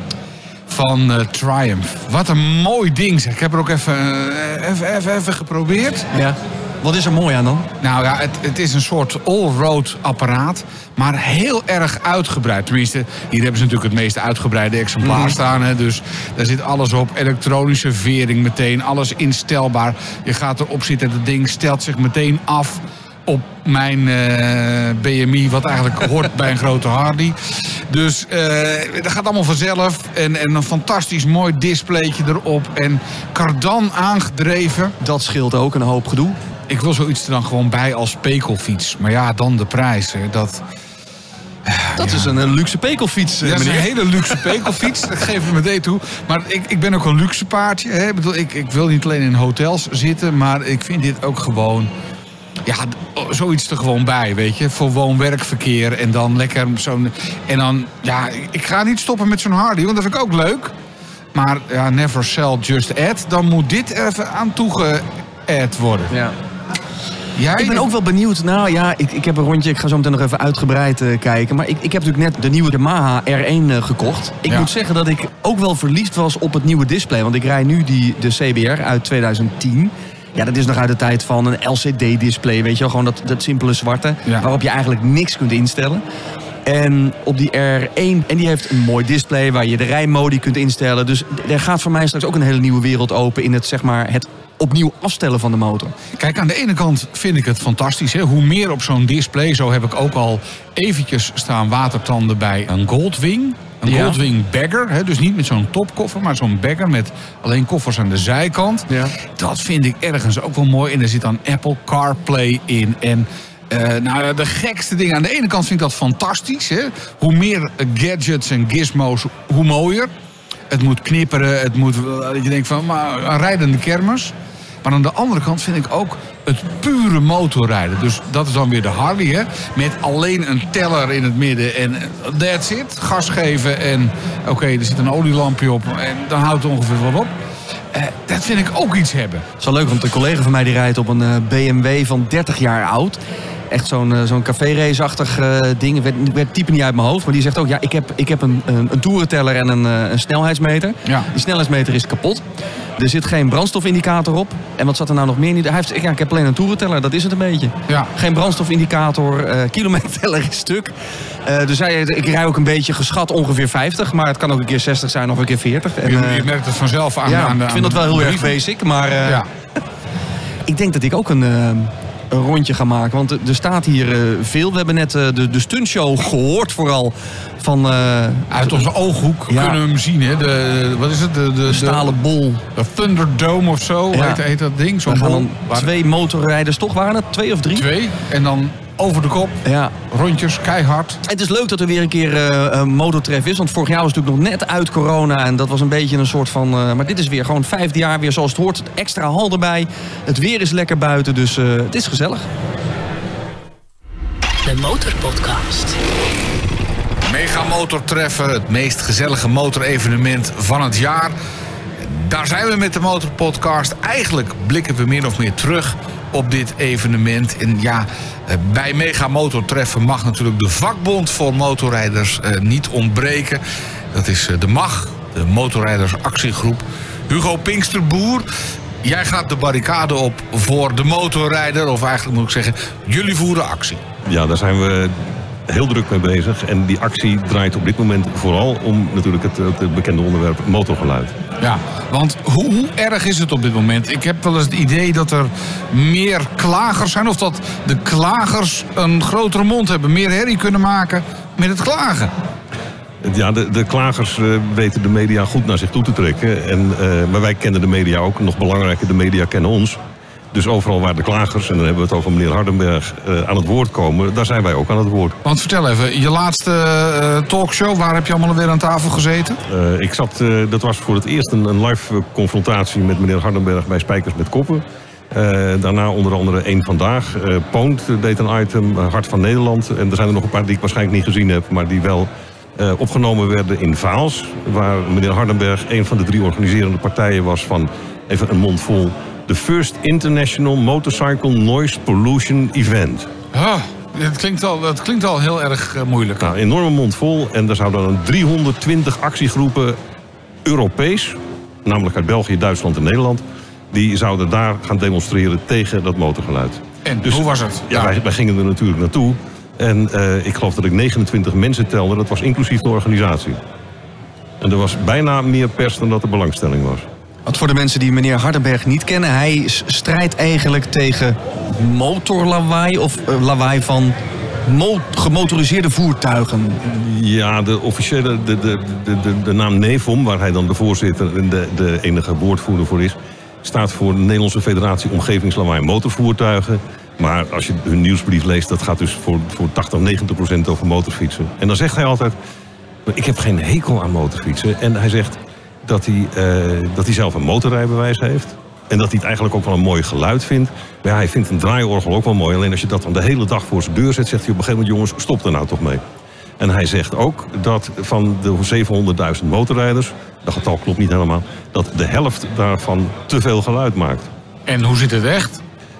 [SPEAKER 4] Van Triumph. Wat een mooi ding zeg. Ik heb er ook even geprobeerd.
[SPEAKER 5] Ja. Wat is er mooi aan dan?
[SPEAKER 4] Nou ja, het is een soort all-road apparaat, maar heel erg uitgebreid. Tenminste, hier hebben ze natuurlijk het meest uitgebreide exemplaar staan. Hè, dus daar zit alles op. Elektronische vering meteen, alles instelbaar. Je gaat erop zitten, het ding stelt zich meteen af op mijn BMI, wat eigenlijk hoort bij een grote Harley. Dus dat gaat allemaal vanzelf. En een fantastisch mooi displaytje erop. En cardan aangedreven.
[SPEAKER 5] Dat scheelt ook een hoop gedoe.
[SPEAKER 4] Ik wil zoiets er dan gewoon bij als pekelfiets. Maar ja, dan de prijs. Hè.
[SPEAKER 5] Dat is een luxe pekelfiets,
[SPEAKER 4] Dat is een
[SPEAKER 5] meneer.
[SPEAKER 4] hele luxe pekelfiets. Dat geef ik meteen toe. Maar ik ben ook een luxe paardje. Hè. Ik wil niet alleen in hotels zitten. Maar ik vind dit ook gewoon... Ja, zoiets er gewoon bij, weet je. Voor woon-werkverkeer en dan lekker zo'n... En dan, ja, ik ga niet stoppen met zo'n Harley, want dat vind ik ook leuk. Maar ja, never sell, just add. Dan moet dit even aan toegeadd worden.
[SPEAKER 5] Ja.
[SPEAKER 4] Jij?
[SPEAKER 5] Ik ben ook wel benieuwd. Nou ja, ik heb een rondje. Ik ga zo meteen nog even uitgebreid kijken. Maar ik heb natuurlijk net de nieuwe Yamaha R1 gekocht. Ik moet zeggen dat ik ook wel verliefd was op het nieuwe display. Want ik rij nu de CBR uit 2010. Ja, dat is nog uit de tijd van een LCD-display, weet je wel. Gewoon dat simpele zwarte, waarop je eigenlijk niks kunt instellen. En op die R1, en die heeft een mooi display waar je de rijmodi kunt instellen. Dus er gaat voor mij straks ook een hele nieuwe wereld open in het, zeg maar, het opnieuw afstellen van de motor.
[SPEAKER 4] Kijk, aan de ene kant vind ik het fantastisch. Hè? Hoe meer op zo'n display, zo heb ik ook al eventjes staan watertanden bij een Goldwing. Een Goldwing bagger, hè? Dus niet met zo'n topkoffer, maar zo'n bagger met alleen koffers aan de zijkant. Ja. Dat vind ik ergens ook wel mooi. En er zit dan Apple CarPlay in. En nou, de gekste dingen. Aan de ene kant vind ik dat fantastisch. Hè? Hoe meer gadgets en gizmos, hoe mooier. Het moet knipperen, het moet... Je denkt van, maar een rijdende kermis. Maar aan de andere kant vind ik ook het pure motorrijden. Dus dat is dan weer de Harley, hè. Met alleen een teller in het midden en that's it. Gas geven en oké, er zit een olielampje op en dan houdt het ongeveer wel op. Dat vind ik ook iets hebben.
[SPEAKER 5] Het is wel leuk, want een collega van mij die rijdt op een BMW van 30 jaar oud. echt zo'n café-race-achtig ding. Werd type niet uit mijn hoofd. Maar die zegt ook, ja, ik heb een toerenteller en een snelheidsmeter. Ja. Die snelheidsmeter is kapot. Er zit geen brandstofindicator op. En wat zat er nou nog meer in? Hij heeft, ik heb alleen een toerenteller, dat is het een beetje. Ja. Geen brandstofindicator, kilometerteller is stuk. Dus ik rij ook een beetje geschat ongeveer 50. Maar het kan ook een keer 60 zijn of een keer 40. En,
[SPEAKER 4] je merkt het vanzelf aan.
[SPEAKER 5] Ik vind dat wel heel erg basic. Maar ik denk dat ik ook een rondje ga maken. Want er staat hier veel. We hebben net de stuntshow gehoord vooral. Uit
[SPEAKER 4] onze ooghoek kunnen we hem zien. Hè? Wat is het? De
[SPEAKER 5] stalen bol.
[SPEAKER 4] De Thunderdome of zo heet dat ding. Zo'n bol.
[SPEAKER 5] 2 motorrijders, toch waren het? 2 of 3?
[SPEAKER 4] 2. En dan over de kop. Ja. Rondjes, keihard.
[SPEAKER 5] Het is leuk dat er weer een keer motortref is. Want vorig jaar was het natuurlijk nog net uit corona. En dat was een beetje een soort van... maar dit is weer gewoon 5e jaar weer zoals het hoort. Extra hal erbij. Het weer is lekker buiten. Dus het is gezellig.
[SPEAKER 1] De Motorpodcast.
[SPEAKER 4] Mega Motortreffen, het meest gezellige motorevenement van het jaar. Daar zijn we met de Motorpodcast. Eigenlijk blikken we min of meer terug op dit evenement. En ja, bij Mega Motortreffen mag natuurlijk de vakbond voor motorrijders niet ontbreken. Dat is de MAG, de Motorrijdersactiegroep. Hugo Pinksterboer, jij gaat de barricade op voor de motorrijder. Of eigenlijk moet ik zeggen, jullie voeren actie.
[SPEAKER 8] Ja, daar zijn we heel druk mee bezig. En die actie draait op dit moment vooral om natuurlijk het bekende onderwerp motorgeluid.
[SPEAKER 4] Ja, want hoe erg is het op dit moment? Ik heb wel eens het idee dat er meer klagers zijn. Of dat de klagers een grotere mond hebben. Meer herrie kunnen maken met het klagen.
[SPEAKER 8] Ja, de klagers weten de media goed naar zich toe te trekken. Maar wij kennen de media ook. Nog belangrijker, de media kennen ons. Dus overal waar de klagers, en dan hebben we het over meneer Hardenberg, aan het woord komen, daar zijn wij ook aan het woord.
[SPEAKER 4] Want vertel even, je laatste talkshow, waar heb je allemaal weer aan tafel gezeten?
[SPEAKER 8] Dat was voor het eerst een live confrontatie met meneer Hardenberg bij Spijkers met Koppen. Daarna onder andere Eén Vandaag. Poont deed een item, Hart van Nederland. En er zijn er nog een paar die ik waarschijnlijk niet gezien heb, maar die wel opgenomen werden in Vaals. Waar meneer Hardenberg een van de 3 organiserende partijen was van, even een mond vol, de First International Motorcycle Noise Pollution Event.
[SPEAKER 4] Dat klinkt al heel erg moeilijk.
[SPEAKER 8] Nou, een enorme mond vol. En er zouden dan 320 actiegroepen Europees, namelijk uit België, Duitsland en Nederland, die zouden daar gaan demonstreren tegen dat motorgeluid.
[SPEAKER 4] En dus, hoe was het?
[SPEAKER 8] Ja, wij gingen er natuurlijk naartoe. En ik geloof dat ik 29 mensen telde. Dat was inclusief de organisatie. En er was bijna meer pers dan dat er belangstelling was.
[SPEAKER 5] Wat voor de mensen die meneer Hardenberg niet kennen, hij strijdt eigenlijk tegen motorlawaai of lawaai van gemotoriseerde voertuigen.
[SPEAKER 8] Ja, de officiële, de naam NEVOM, waar hij dan de voorzitter en de enige woordvoerder voor is, staat voor de Nederlandse Federatie Omgevingslawaai Motorvoertuigen. Maar als je hun nieuwsbrief leest, dat gaat dus voor 80-90% over motorfietsen. En dan zegt hij altijd, ik heb geen hekel aan motorfietsen. En hij zegt dat hij zelf een motorrijbewijs heeft. En dat hij het eigenlijk ook wel een mooi geluid vindt. Maar ja, hij vindt een draaiorgel ook wel mooi. Alleen als je dat dan de hele dag voor zijn deur zet, zegt hij op een gegeven moment, jongens, stop er nou toch mee. En hij zegt ook dat van de 700.000 motorrijders, dat getal klopt niet helemaal, dat de helft daarvan te veel geluid maakt.
[SPEAKER 4] En hoe zit het echt?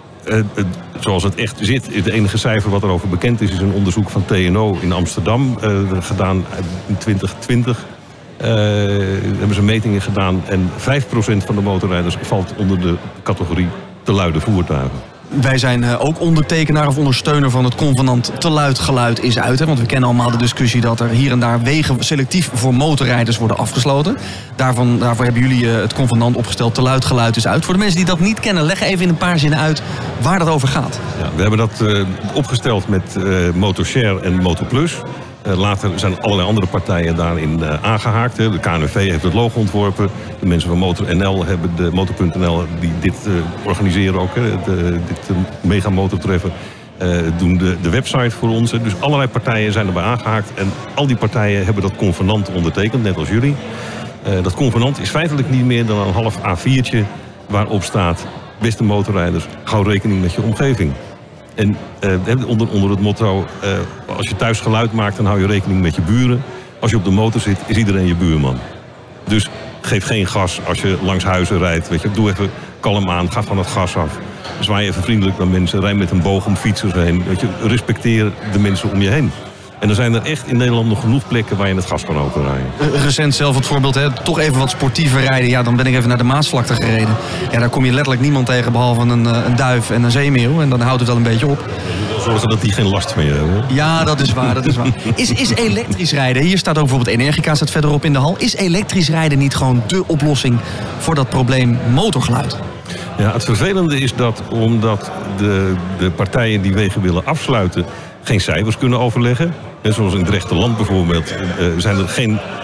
[SPEAKER 8] Zoals het echt zit, het enige cijfer wat erover bekend is een onderzoek van TNO in Amsterdam. Gedaan in 2020. Hebben ze metingen gedaan en 5% van de motorrijders valt onder de categorie te luide voertuigen.
[SPEAKER 5] Wij zijn ook ondertekenaar of ondersteuner van het convenant te luid geluid is uit. Hè? Want we kennen allemaal de discussie dat er hier en daar wegen selectief voor motorrijders worden afgesloten. Daarvoor hebben jullie het convenant opgesteld, te luid geluid is uit. Voor de mensen die dat niet kennen, leg even in een paar zinnen uit waar dat over gaat.
[SPEAKER 8] Ja, we hebben dat opgesteld met Motorshare en Motorplus. Later zijn allerlei andere partijen daarin aangehaakt. De KNVB heeft het logo ontworpen. De mensen van Motor.nl hebben de Motor.nl die dit organiseren ook. Dit mega motortreffen. Doen de website voor ons. Dus allerlei partijen zijn erbij aangehaakt. En al die partijen hebben dat convenant ondertekend, net als jullie. Dat convenant is feitelijk niet meer dan een half A4'tje waarop staat: beste motorrijders, hou rekening met je omgeving. En onder het motto, als je thuis geluid maakt, dan hou je rekening met je buren. Als je op de motor zit, is iedereen je buurman. Dus geef geen gas als je langs huizen rijdt. Weet je, doe even kalm aan, ga van het gas af. Zwaai even vriendelijk naar mensen, rij met een boog om fietsers heen. Weet je, respecteer de mensen om je heen. En er zijn er echt in Nederland nog genoeg plekken waar je het gas kan openrijden.
[SPEAKER 5] Recent zelf het voorbeeld, toch even wat sportiever rijden. Ja, dan ben ik even naar de Maasvlakte gereden. Ja, daar kom je letterlijk niemand tegen behalve een duif en een zeemeeuw. En dan houdt het wel een beetje op.
[SPEAKER 8] Zorgen dat die geen last van je hebben.
[SPEAKER 5] Ja, dat is waar. Is elektrisch rijden, hier staat ook bijvoorbeeld Energica staat verderop in de hal. Is elektrisch rijden niet gewoon dé oplossing voor dat probleem motorgeluid?
[SPEAKER 8] Ja, het vervelende is dat omdat de partijen die wegen willen afsluiten geen cijfers kunnen overleggen. En zoals in het rechterland bijvoorbeeld zijn er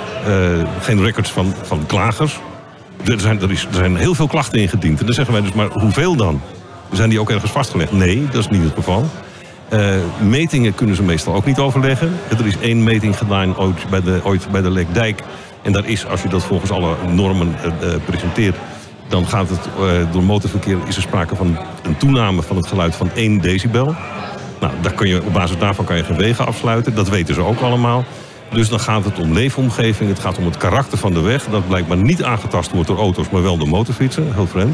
[SPEAKER 8] geen records van klagers. Er zijn heel veel klachten ingediend. En dan zeggen wij dus, maar hoeveel dan? Zijn die ook ergens vastgelegd? Nee, dat is niet het geval. Metingen kunnen ze meestal ook niet overleggen. Er is 1 meting gedaan ooit bij de Lekdijk. En daar is, als je dat volgens alle normen presenteert, dan gaat het door motorverkeer, is er sprake van een toename van het geluid van 1 decibel. Nou, op basis daarvan kan je geen wegen afsluiten. Dat weten ze ook allemaal. Dus dan gaat het om leefomgeving. Het gaat om het karakter van de weg. Dat blijkbaar niet aangetast wordt door auto's, maar wel door motorfietsen. Heel vreemd.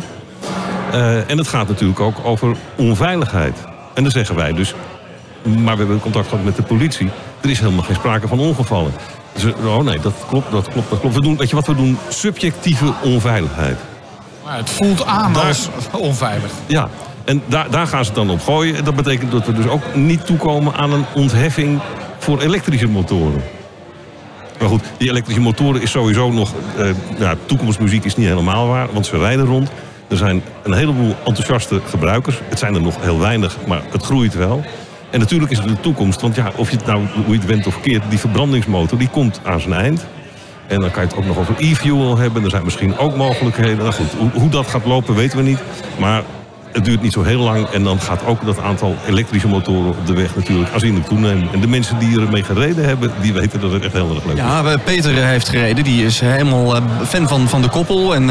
[SPEAKER 8] En het gaat natuurlijk ook over onveiligheid. En dan zeggen wij dus, maar we hebben contact gehad met de politie. Er is helemaal geen sprake van ongevallen. Dus, oh nee, dat klopt. We doen, weet je wat we doen? Subjectieve onveiligheid.
[SPEAKER 4] Maar het voelt aan als onveilig.
[SPEAKER 8] Ja, en daar gaan ze het dan op gooien. Dat betekent dat we dus ook niet toekomen aan een ontheffing voor elektrische motoren. Maar goed, die elektrische motoren is sowieso nog... toekomstmuziek is niet helemaal waar, want ze rijden rond. Er zijn een heleboel enthousiaste gebruikers. Het zijn er nog heel weinig, maar het groeit wel. En natuurlijk is het de toekomst, want ja, of je het nou, hoe je het went of verkeerd, die verbrandingsmotor die komt aan zijn eind. En dan kan je het ook nog over e-fuel hebben. Er zijn misschien ook mogelijkheden. Nou goed, hoe dat gaat lopen weten we niet. Maar het duurt niet zo heel lang. En dan gaat ook dat aantal elektrische motoren op de weg natuurlijk aanzienlijk toenemen. En de mensen die ermee gereden hebben, die weten dat het echt heel erg leuk is.
[SPEAKER 5] Ja, Peter heeft gereden. Die is helemaal fan van de koppel. En,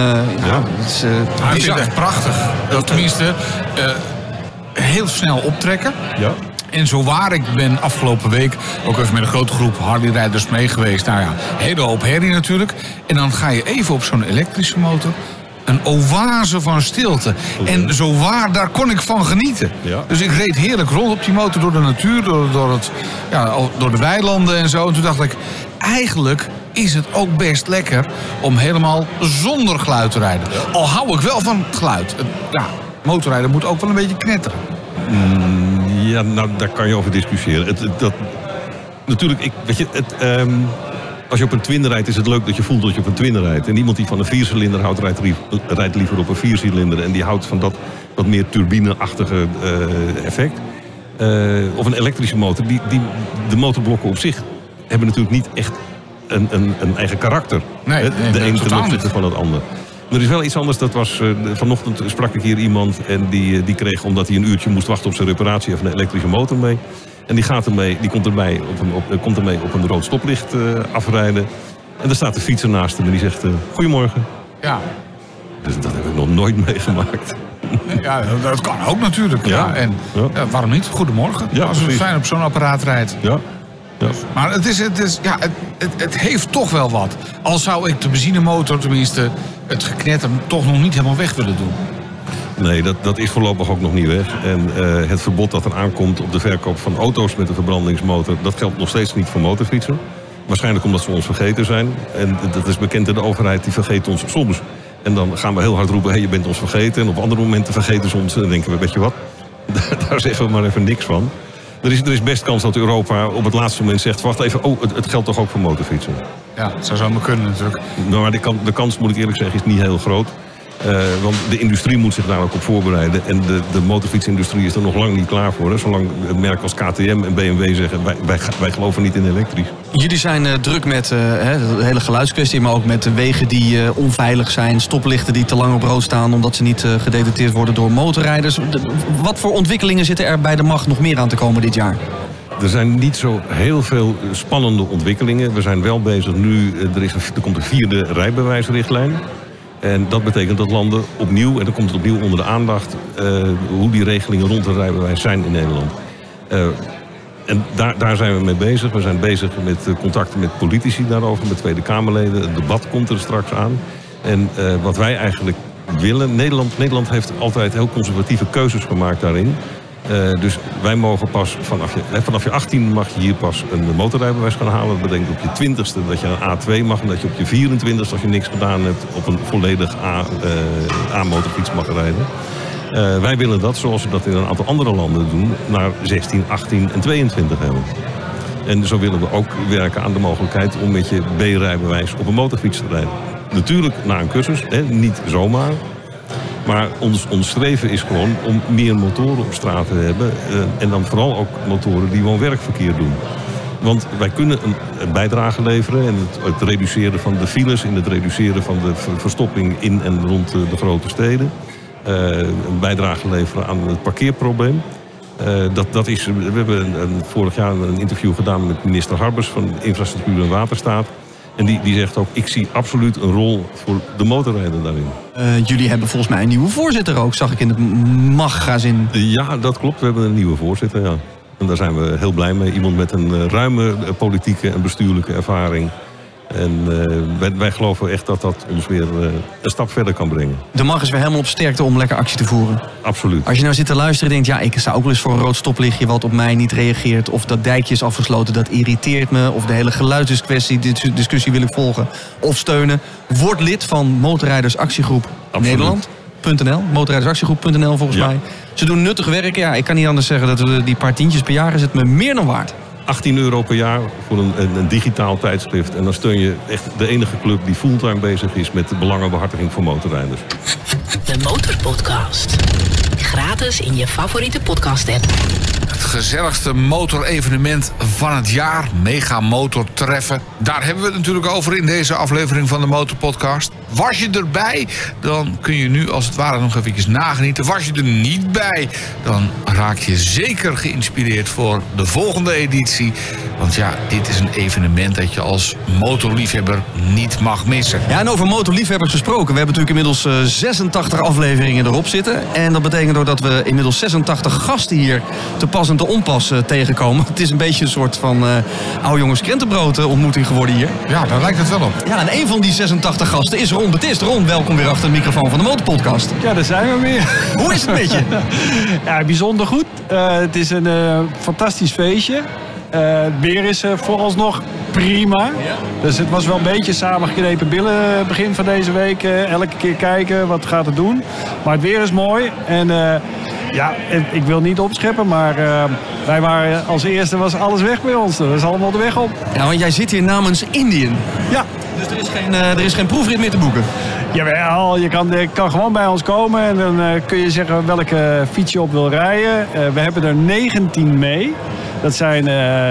[SPEAKER 4] die is echt prachtig. Tenminste, heel snel optrekken.
[SPEAKER 8] Ja.
[SPEAKER 4] En zowaar, ik ben afgelopen week ook even met een grote groep Harley-rijders mee geweest. Nou ja, hele hoop herrie natuurlijk. En dan ga je even op zo'n elektrische motor. Een oase van stilte. En zowaar, daar kon ik van genieten.
[SPEAKER 8] Ja.
[SPEAKER 4] Dus ik reed heerlijk rond op die motor door de natuur, door de weilanden en zo. En toen dacht ik, eigenlijk is het ook best lekker om helemaal zonder geluid te rijden. Ja. Al hou ik wel van geluid. Motorrijden moet ook wel een beetje knetteren.
[SPEAKER 8] Ja, nou, daar kan je over discussiëren. Natuurlijk, als je op een twin rijdt, is het leuk dat je voelt dat je op een twin rijdt. En iemand die van een 4-cilinder houdt, rijdt liever op een 4-cilinder. En die houdt van dat wat meer turbineachtige effect. Of een elektrische motor. De motorblokken op zich hebben natuurlijk niet echt een eigen karakter.
[SPEAKER 4] Nee,
[SPEAKER 8] de een ten opzichte
[SPEAKER 4] niet
[SPEAKER 8] van het ander. Er is wel iets anders. Dat was, vanochtend sprak ik hier iemand en die kreeg, omdat hij een uurtje moest wachten op zijn reparatie, even een elektrische motor mee. En die komt ermee op een rood stoplicht afrijden. En er staat de fietser naast hem en die zegt, goedemorgen.
[SPEAKER 4] Ja.
[SPEAKER 8] Dus dat heb ik nog nooit meegemaakt.
[SPEAKER 4] Ja, dat kan ook natuurlijk. Ja. En waarom niet? Goedemorgen.
[SPEAKER 8] Ja,
[SPEAKER 4] als je fijn op zo'n apparaat rijdt.
[SPEAKER 8] Ja. Ja.
[SPEAKER 4] Maar het heeft toch wel wat. Al zou ik de benzinemotor, tenminste het geknetter, toch nog niet helemaal weg willen doen.
[SPEAKER 8] Nee, dat is voorlopig ook nog niet weg. En het verbod dat er aankomt op de verkoop van auto's met een verbrandingsmotor, dat geldt nog steeds niet voor motorfietsen. Waarschijnlijk omdat ze ons vergeten zijn. En dat is bekend in de overheid, die vergeet ons soms. En dan gaan we heel hard roepen, je bent ons vergeten. En op andere momenten vergeten ze ons en dan denken we, weet je wat, daar zeggen we maar even niks van. Er is best kans dat Europa op het laatste moment zegt, wacht even, het geldt toch ook voor motorfietsen.
[SPEAKER 4] Ja, dat zou zomaar kunnen natuurlijk.
[SPEAKER 8] Maar de kans, moet ik eerlijk zeggen, is niet heel groot. Want de industrie moet zich daar ook op voorbereiden. En de motorfietsindustrie is er nog lang niet klaar voor. Hè. Zolang merken als KTM en BMW zeggen, wij geloven niet in elektrisch.
[SPEAKER 5] Jullie zijn druk met de hele geluidskwestie, maar ook met de wegen die onveilig zijn. Stoplichten die te lang op rood staan omdat ze niet gedetecteerd worden door motorrijders. Wat voor ontwikkelingen zitten er bij de MAG nog meer aan te komen dit jaar?
[SPEAKER 8] Er zijn niet zo heel veel spannende ontwikkelingen. We zijn wel bezig nu, er komt een 4e rijbewijsrichtlijn. En dat betekent dat landen opnieuw, en dan komt het opnieuw onder de aandacht, hoe die regelingen rond het rijbewijs zijn in Nederland. En daar zijn we mee bezig. We zijn bezig met contacten met politici daarover, met Tweede Kamerleden. Het debat komt er straks aan. En wat wij eigenlijk willen. Nederland heeft altijd heel conservatieve keuzes gemaakt daarin. Dus wij mogen pas vanaf je 18 mag je hier pas een motorrijbewijs gaan halen. Dat betekent op je 20ste dat je een A2 mag. En dat je op je 24ste, als je niks gedaan hebt, op een volledig A-motorfiets mag rijden. Wij willen dat, zoals we dat in een aantal andere landen doen, naar 16, 18 en 22 hebben. En zo willen we ook werken aan de mogelijkheid om met je B-rijbewijs op een motorfiets te rijden. Natuurlijk na een cursus, niet zomaar. Maar ons streven is gewoon om meer motoren op straat te hebben. En dan vooral ook motoren die gewoon werkverkeer doen. Want wij kunnen een bijdrage leveren en het reduceren van de files, in het reduceren van de verstopping in en rond de grote steden. Een bijdrage leveren aan het parkeerprobleem. We hebben vorig jaar een interview gedaan met minister Harbers van Infrastructuur en Waterstaat. En die zegt ook, ik zie absoluut een rol voor de motorrijder daarin.
[SPEAKER 5] Jullie hebben volgens mij een nieuwe voorzitter ook, zag ik in het magazine.
[SPEAKER 8] Ja, dat klopt. We hebben een nieuwe voorzitter, ja. En daar zijn we heel blij mee. Iemand met een ruime politieke en bestuurlijke ervaring. En wij geloven echt dat dat ons weer een stap verder kan brengen.
[SPEAKER 5] De mag is weer helemaal op sterkte om lekker actie te voeren.
[SPEAKER 8] Absoluut.
[SPEAKER 5] Als je nou zit te luisteren en denkt, ja, ik sta ook wel eens voor een rood stoplichtje wat op mij niet reageert. Of dat dijkje is afgesloten, dat irriteert me. Of de hele geluidsdiscussie wil ik volgen of steunen. Word lid van Motorrijdersactiegroep Nederland.nl. Motorrijdersactiegroep.nl volgens mij. Ze doen nuttig werk. Ja, ik kan niet anders zeggen dat we die paar tientjes per jaar is het me meer dan waard.
[SPEAKER 8] €18 per jaar voor een digitaal tijdschrift. En dan steun je echt de enige club die fulltime bezig is met de belangenbehartiging voor motorrijders.
[SPEAKER 1] De Motorpodcast. Gratis in je favoriete podcast-app.
[SPEAKER 4] Het gezelligste motorevenement van het jaar, Mega Motor Treffen. Daar hebben we het natuurlijk over in deze aflevering van de Motorpodcast. Was je erbij, dan kun je nu als het ware nog eventjes nagenieten. Was je er niet bij, dan raak je zeker geïnspireerd voor de volgende editie. Want ja, dit is een evenement dat je als motorliefhebber niet mag missen.
[SPEAKER 5] Ja, en over motorliefhebbers gesproken. We hebben natuurlijk inmiddels 86 afleveringen erop zitten. En dat betekent ook dat we inmiddels 86 gasten hier te pas en te onpas tegenkomen. Het is een beetje een soort van oude jongens krentenbrood ontmoeting geworden hier.
[SPEAKER 4] Ja, daar lijkt het wel op.
[SPEAKER 5] Ja, en een van die 86 gasten is Ron Betist. Ron, welkom weer achter de microfoon van de Motorpodcast.
[SPEAKER 3] Ja, daar zijn we weer.
[SPEAKER 5] Hoe is het met je?
[SPEAKER 3] Ja, bijzonder goed. Het is een fantastisch feestje. Het weer is vooralsnog prima. Ja. Dus het was wel een beetje samengeknepen billen begin van deze week. Elke keer kijken, wat gaat het doen. Maar het weer is mooi. En ja, ik wil niet opscheppen, maar wij waren als eerste, was alles weg bij ons. Dat is allemaal de weg op.
[SPEAKER 5] Ja, want jij zit hier namens Indian.
[SPEAKER 3] Ja.
[SPEAKER 5] Dus er is geen proefrit meer te boeken?
[SPEAKER 3] Jawel, je kan gewoon bij ons komen en dan kun je zeggen welke fiets je op wil rijden. We hebben er 19 mee. Dat zijn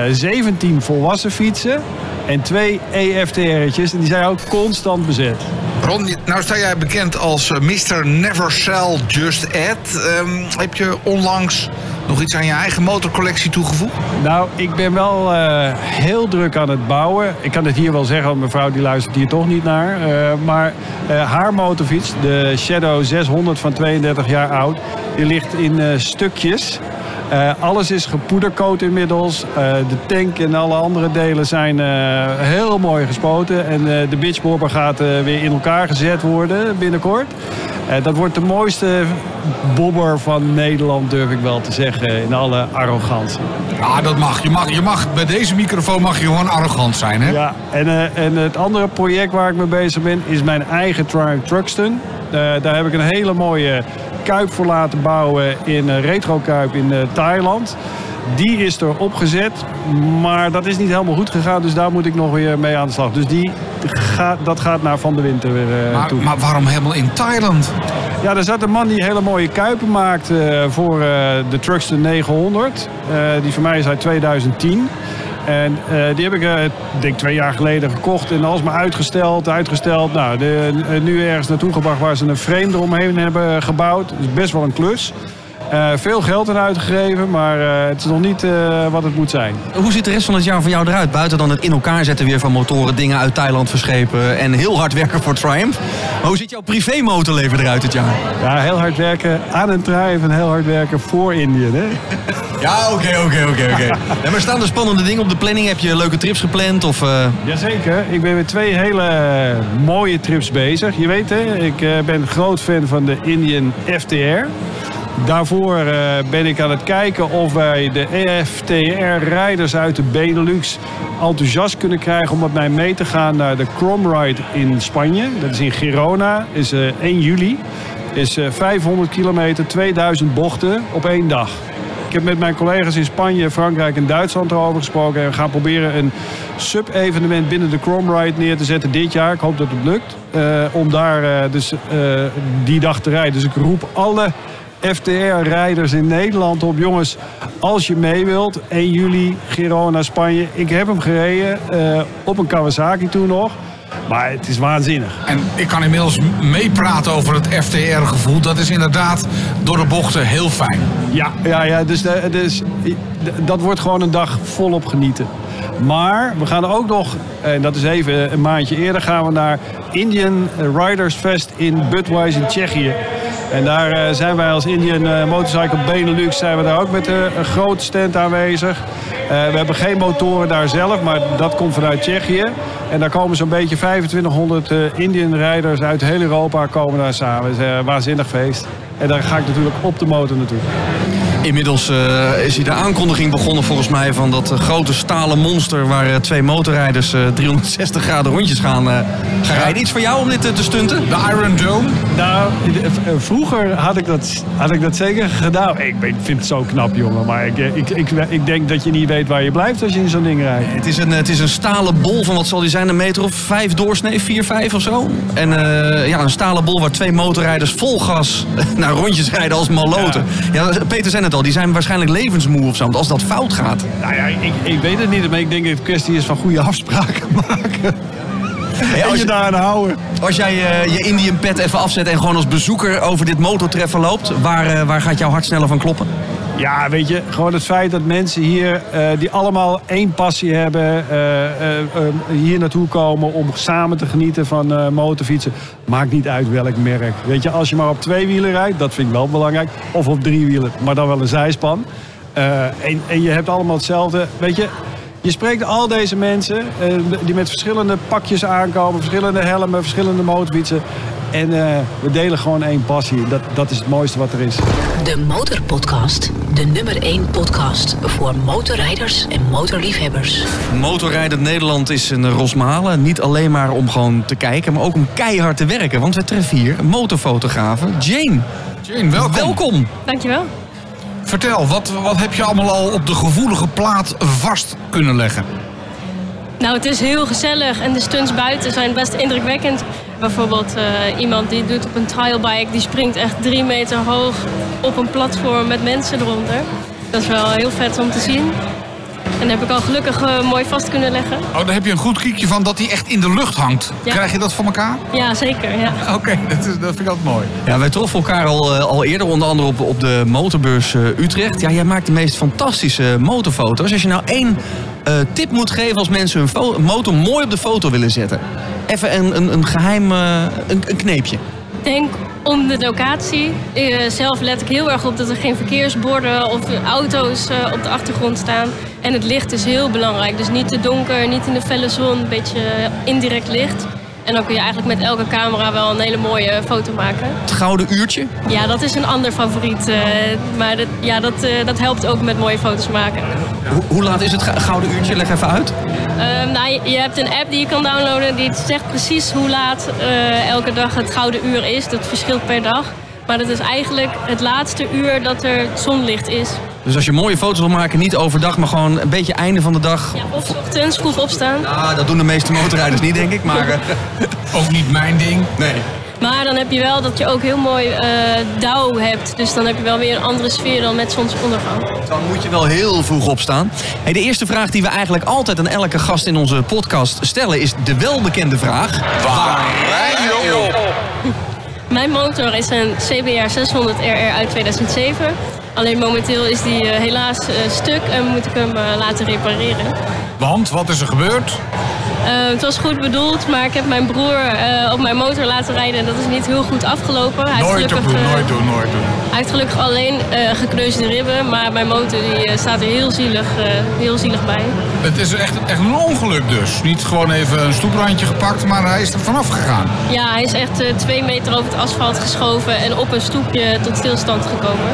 [SPEAKER 3] 17 volwassen fietsen en 2 EFTR'tjes. En die zijn ook constant bezet.
[SPEAKER 4] Ron, nou sta jij bekend als Mr. Never Sell, Just Add. Heb je onlangs nog iets aan je eigen motorcollectie toegevoegd?
[SPEAKER 3] Nou, ik ben wel heel druk aan het bouwen. Ik kan het hier wel zeggen, want mijn vrouw die luistert hier toch niet naar. Maar haar motorfiets, de Shadow 600 van 32 jaar oud, die ligt in stukjes. Alles is gepoedercoat inmiddels. De tank en alle andere delen zijn heel mooi gespoten. En de bitchbobber gaat weer in elkaar gezet worden binnenkort. Dat wordt de mooiste bobber van Nederland, durf ik wel te zeggen, in alle arrogantie.
[SPEAKER 4] Ja, dat mag. Je mag bij deze microfoon mag je gewoon arrogant zijn, hè?
[SPEAKER 3] Ja, en het andere project waar ik mee bezig ben is mijn eigen Triumph Truxton. Daar heb ik een hele mooie kuip voor laten bouwen in Retro Kuip in Thailand. Die is er opgezet, maar dat is niet helemaal goed gegaan. Dus daar moet ik nog weer mee aan de slag. Dus dat gaat naar Van de Winter weer toe.
[SPEAKER 4] Maar waarom helemaal in Thailand?
[SPEAKER 3] Ja, er zat een man die hele mooie kuipen maakt voor de Truxton 900. Die voor mij is uit 2010. En die heb ik, denk 2 jaar geleden gekocht en alsmaar uitgesteld. Nou, nu ergens naartoe gebracht waar ze een frame eromheen hebben gebouwd. Dus best wel een klus. Veel geld aan uitgegeven, maar het is nog niet wat het moet zijn.
[SPEAKER 5] Hoe ziet de rest van het jaar voor jou eruit? Buiten dan het in elkaar zetten weer van motoren, dingen uit Thailand verschepen en heel hard werken voor Triumph. Maar hoe ziet jouw privé-motorleven eruit dit jaar?
[SPEAKER 3] Ja, heel hard werken aan een Triumph en heel hard werken voor Indië. Hè?
[SPEAKER 5] Ja, oké. Maar staan er spannende dingen op de planning? Heb je leuke trips gepland?
[SPEAKER 3] Jazeker. Ik ben met 2 hele mooie trips bezig. Je weet, hè, ik ben groot fan van de Indian FTR. Daarvoor ben ik aan het kijken of wij de FTR-rijders uit de Benelux enthousiast kunnen krijgen om met mij mee te gaan naar de Chrome Ride in Spanje. Dat is in Girona, is 1 juli. Is 500 kilometer, 2000 bochten op 1 dag. Ik heb met mijn collega's in Spanje, Frankrijk en Duitsland erover gesproken. En we gaan proberen een sub-evenement binnen de Chrome Ride neer te zetten dit jaar. Ik hoop dat het lukt. Om daar die dag te rijden. Dus ik roep alle FTR-rijders in Nederland op. Jongens, als je mee wilt, 1 juli, Girona, Spanje. Ik heb hem gereden op een Kawasaki toen nog. Maar het is waanzinnig.
[SPEAKER 4] En ik kan inmiddels meepraten over het FTR-gevoel. Dat is inderdaad door de bochten heel fijn.
[SPEAKER 3] Ja, dus dat wordt gewoon een dag volop genieten. Maar we gaan ook nog, en dat is even een maandje eerder, gaan we naar Indian Riders Fest in Budweis in Tsjechië. En daar zijn wij als Indian Motorcycle Benelux zijn we daar ook met een grote stand aanwezig. We hebben geen motoren daar zelf, maar dat komt vanuit Tsjechië. En daar komen zo'n beetje 2500 Indian rijders uit heel Europa komen daar samen. Het is een waanzinnig feest. En daar ga ik natuurlijk op de motor naartoe.
[SPEAKER 5] Inmiddels is hier de aankondiging begonnen volgens mij van dat grote stalen monster waar 2 motorrijders 360 graden rondjes gaan rijden. Iets voor jou om dit te stunten?
[SPEAKER 4] De Iron Dome?
[SPEAKER 3] Nou, vroeger had ik dat zeker gedaan. Ik vind het zo knap, jongen. Maar ik denk dat je niet weet waar je blijft als je in zo'n ding rijdt.
[SPEAKER 5] Het is een stalen bol van, wat zal die zijn, een meter of 5 doorsnee, 4, 5 of zo. En een stalen bol waar 2 motorrijders vol gas naar rondjes rijden als maloten. Ja, Peter zei het al, die zijn waarschijnlijk levensmoe of zo. Want als dat fout gaat.
[SPEAKER 3] Nou ja, ik weet het niet, maar ik denk dat het een kwestie is van goede afspraken maken. En je daaraan houden.
[SPEAKER 5] Als jij je Indian pet even afzet en gewoon als bezoeker over dit motortreffen loopt, waar gaat jouw hart sneller van kloppen?
[SPEAKER 3] Ja, weet je, gewoon het feit dat mensen hier die allemaal één passie hebben, hier naartoe komen om samen te genieten van motorfietsen. Maakt niet uit welk merk. Weet je, als je maar op 2 wielen rijdt, dat vind ik wel belangrijk. Of op 3 wielen, maar dan wel een zijspan. En je hebt allemaal hetzelfde. Weet je, je spreekt al deze mensen die met verschillende pakjes aankomen, verschillende helmen, verschillende motorfietsen. En we delen gewoon één passie. Dat is het mooiste wat er is.
[SPEAKER 1] De Motorpodcast. De nummer 1 podcast voor motorrijders en motorliefhebbers.
[SPEAKER 5] Motorrijdend Nederland is een Rosmalen. Niet alleen maar om gewoon te kijken, maar ook om keihard te werken. Want we treffen hier motorfotografe Jane.
[SPEAKER 4] Jane, welkom.
[SPEAKER 9] Dankjewel.
[SPEAKER 4] Vertel, wat heb je allemaal al op de gevoelige plaat vast kunnen leggen?
[SPEAKER 9] Nou, het is heel gezellig en de stunts buiten zijn best indrukwekkend. Bijvoorbeeld iemand die doet op een trailbike, die springt echt 3 meter hoog op een platform met mensen eronder. Dat is wel heel vet om te zien. En dat heb ik al gelukkig mooi vast kunnen leggen.
[SPEAKER 4] Oh, daar heb je een goed kiekje van dat hij echt in de lucht hangt. Ja. Krijg je dat voor elkaar?
[SPEAKER 9] Ja, zeker. Ja.
[SPEAKER 4] Oké, dat vind ik altijd mooi.
[SPEAKER 5] Ja, wij troffen elkaar al eerder, onder andere op de motorbeurs Utrecht. Ja, jij maakt de meest fantastische motorfoto's. Als je nou 1 tip moet geven als mensen hun motor mooi op de foto willen zetten. Even een geheim een kneepje.
[SPEAKER 9] Denk om de locatie. Zelf let ik heel erg op dat er geen verkeersborden of auto's op de achtergrond staan. En het licht is heel belangrijk. Dus niet te donker, niet in de felle zon, een beetje indirect licht. En dan kun je eigenlijk met elke camera wel een hele mooie foto maken.
[SPEAKER 5] Het gouden uurtje?
[SPEAKER 9] Ja, dat is een ander favoriet. Maar dat helpt ook met mooie foto's maken.
[SPEAKER 5] Hoe laat is het gouden uurtje? Leg even uit.
[SPEAKER 9] Je hebt een app die je kan downloaden die zegt precies hoe laat elke dag het gouden uur is. Dat verschilt per dag. Maar dat is eigenlijk het laatste uur dat er zonlicht is.
[SPEAKER 5] Dus als je mooie foto's wil maken, niet overdag, maar gewoon een beetje einde van de dag.
[SPEAKER 9] Ja, of 's ochtends vroeg opstaan.
[SPEAKER 5] Ja, dat doen de meeste motorrijders niet, denk ik. Maar
[SPEAKER 4] ook niet mijn ding.
[SPEAKER 5] Nee.
[SPEAKER 9] Maar dan heb je wel dat je ook heel mooi dauw hebt. Dus dan heb je wel weer een andere sfeer dan met zonsondergang.
[SPEAKER 5] Dan moet je wel heel vroeg opstaan. Hey, de eerste vraag die we eigenlijk altijd aan elke gast in onze podcast stellen is de welbekende vraag.
[SPEAKER 4] Waar rij je op?
[SPEAKER 9] Mijn motor is een CBR 600 RR uit 2007. Alleen momenteel is die helaas stuk en moet ik hem laten repareren.
[SPEAKER 4] Want, wat is er gebeurd?
[SPEAKER 9] Het was goed bedoeld, maar ik heb mijn broer op mijn motor laten rijden en dat is niet heel goed afgelopen.
[SPEAKER 4] Nooit doen.
[SPEAKER 9] Hij heeft gelukkig alleen gekneusde ribben, maar mijn motor die staat er heel zielig bij.
[SPEAKER 4] Het is echt een ongeluk dus. Niet gewoon even een stoeprandje gepakt, maar hij is er vanaf gegaan.
[SPEAKER 9] Ja, hij is echt 2 meter over het asfalt geschoven en op een stoepje tot stilstand gekomen.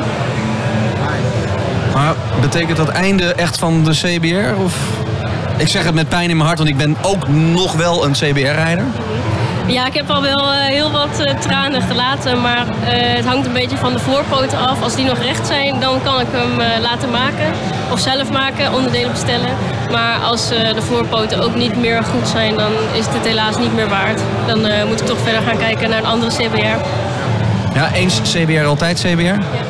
[SPEAKER 5] Maar betekent dat einde echt van de CBR? Of? Ik zeg het met pijn in mijn hart, want ik ben ook nog wel een CBR-rijder.
[SPEAKER 9] Ja, ik heb al wel heel wat tranen gelaten, maar het hangt een beetje van de voorpoten af. Als die nog recht zijn, dan kan ik hem laten maken of zelf maken, onderdelen bestellen. Maar als de voorpoten ook niet meer goed zijn, dan is het helaas niet meer waard. Dan moet ik toch verder gaan kijken naar een andere CBR.
[SPEAKER 5] Ja, eens CBR, altijd CBR?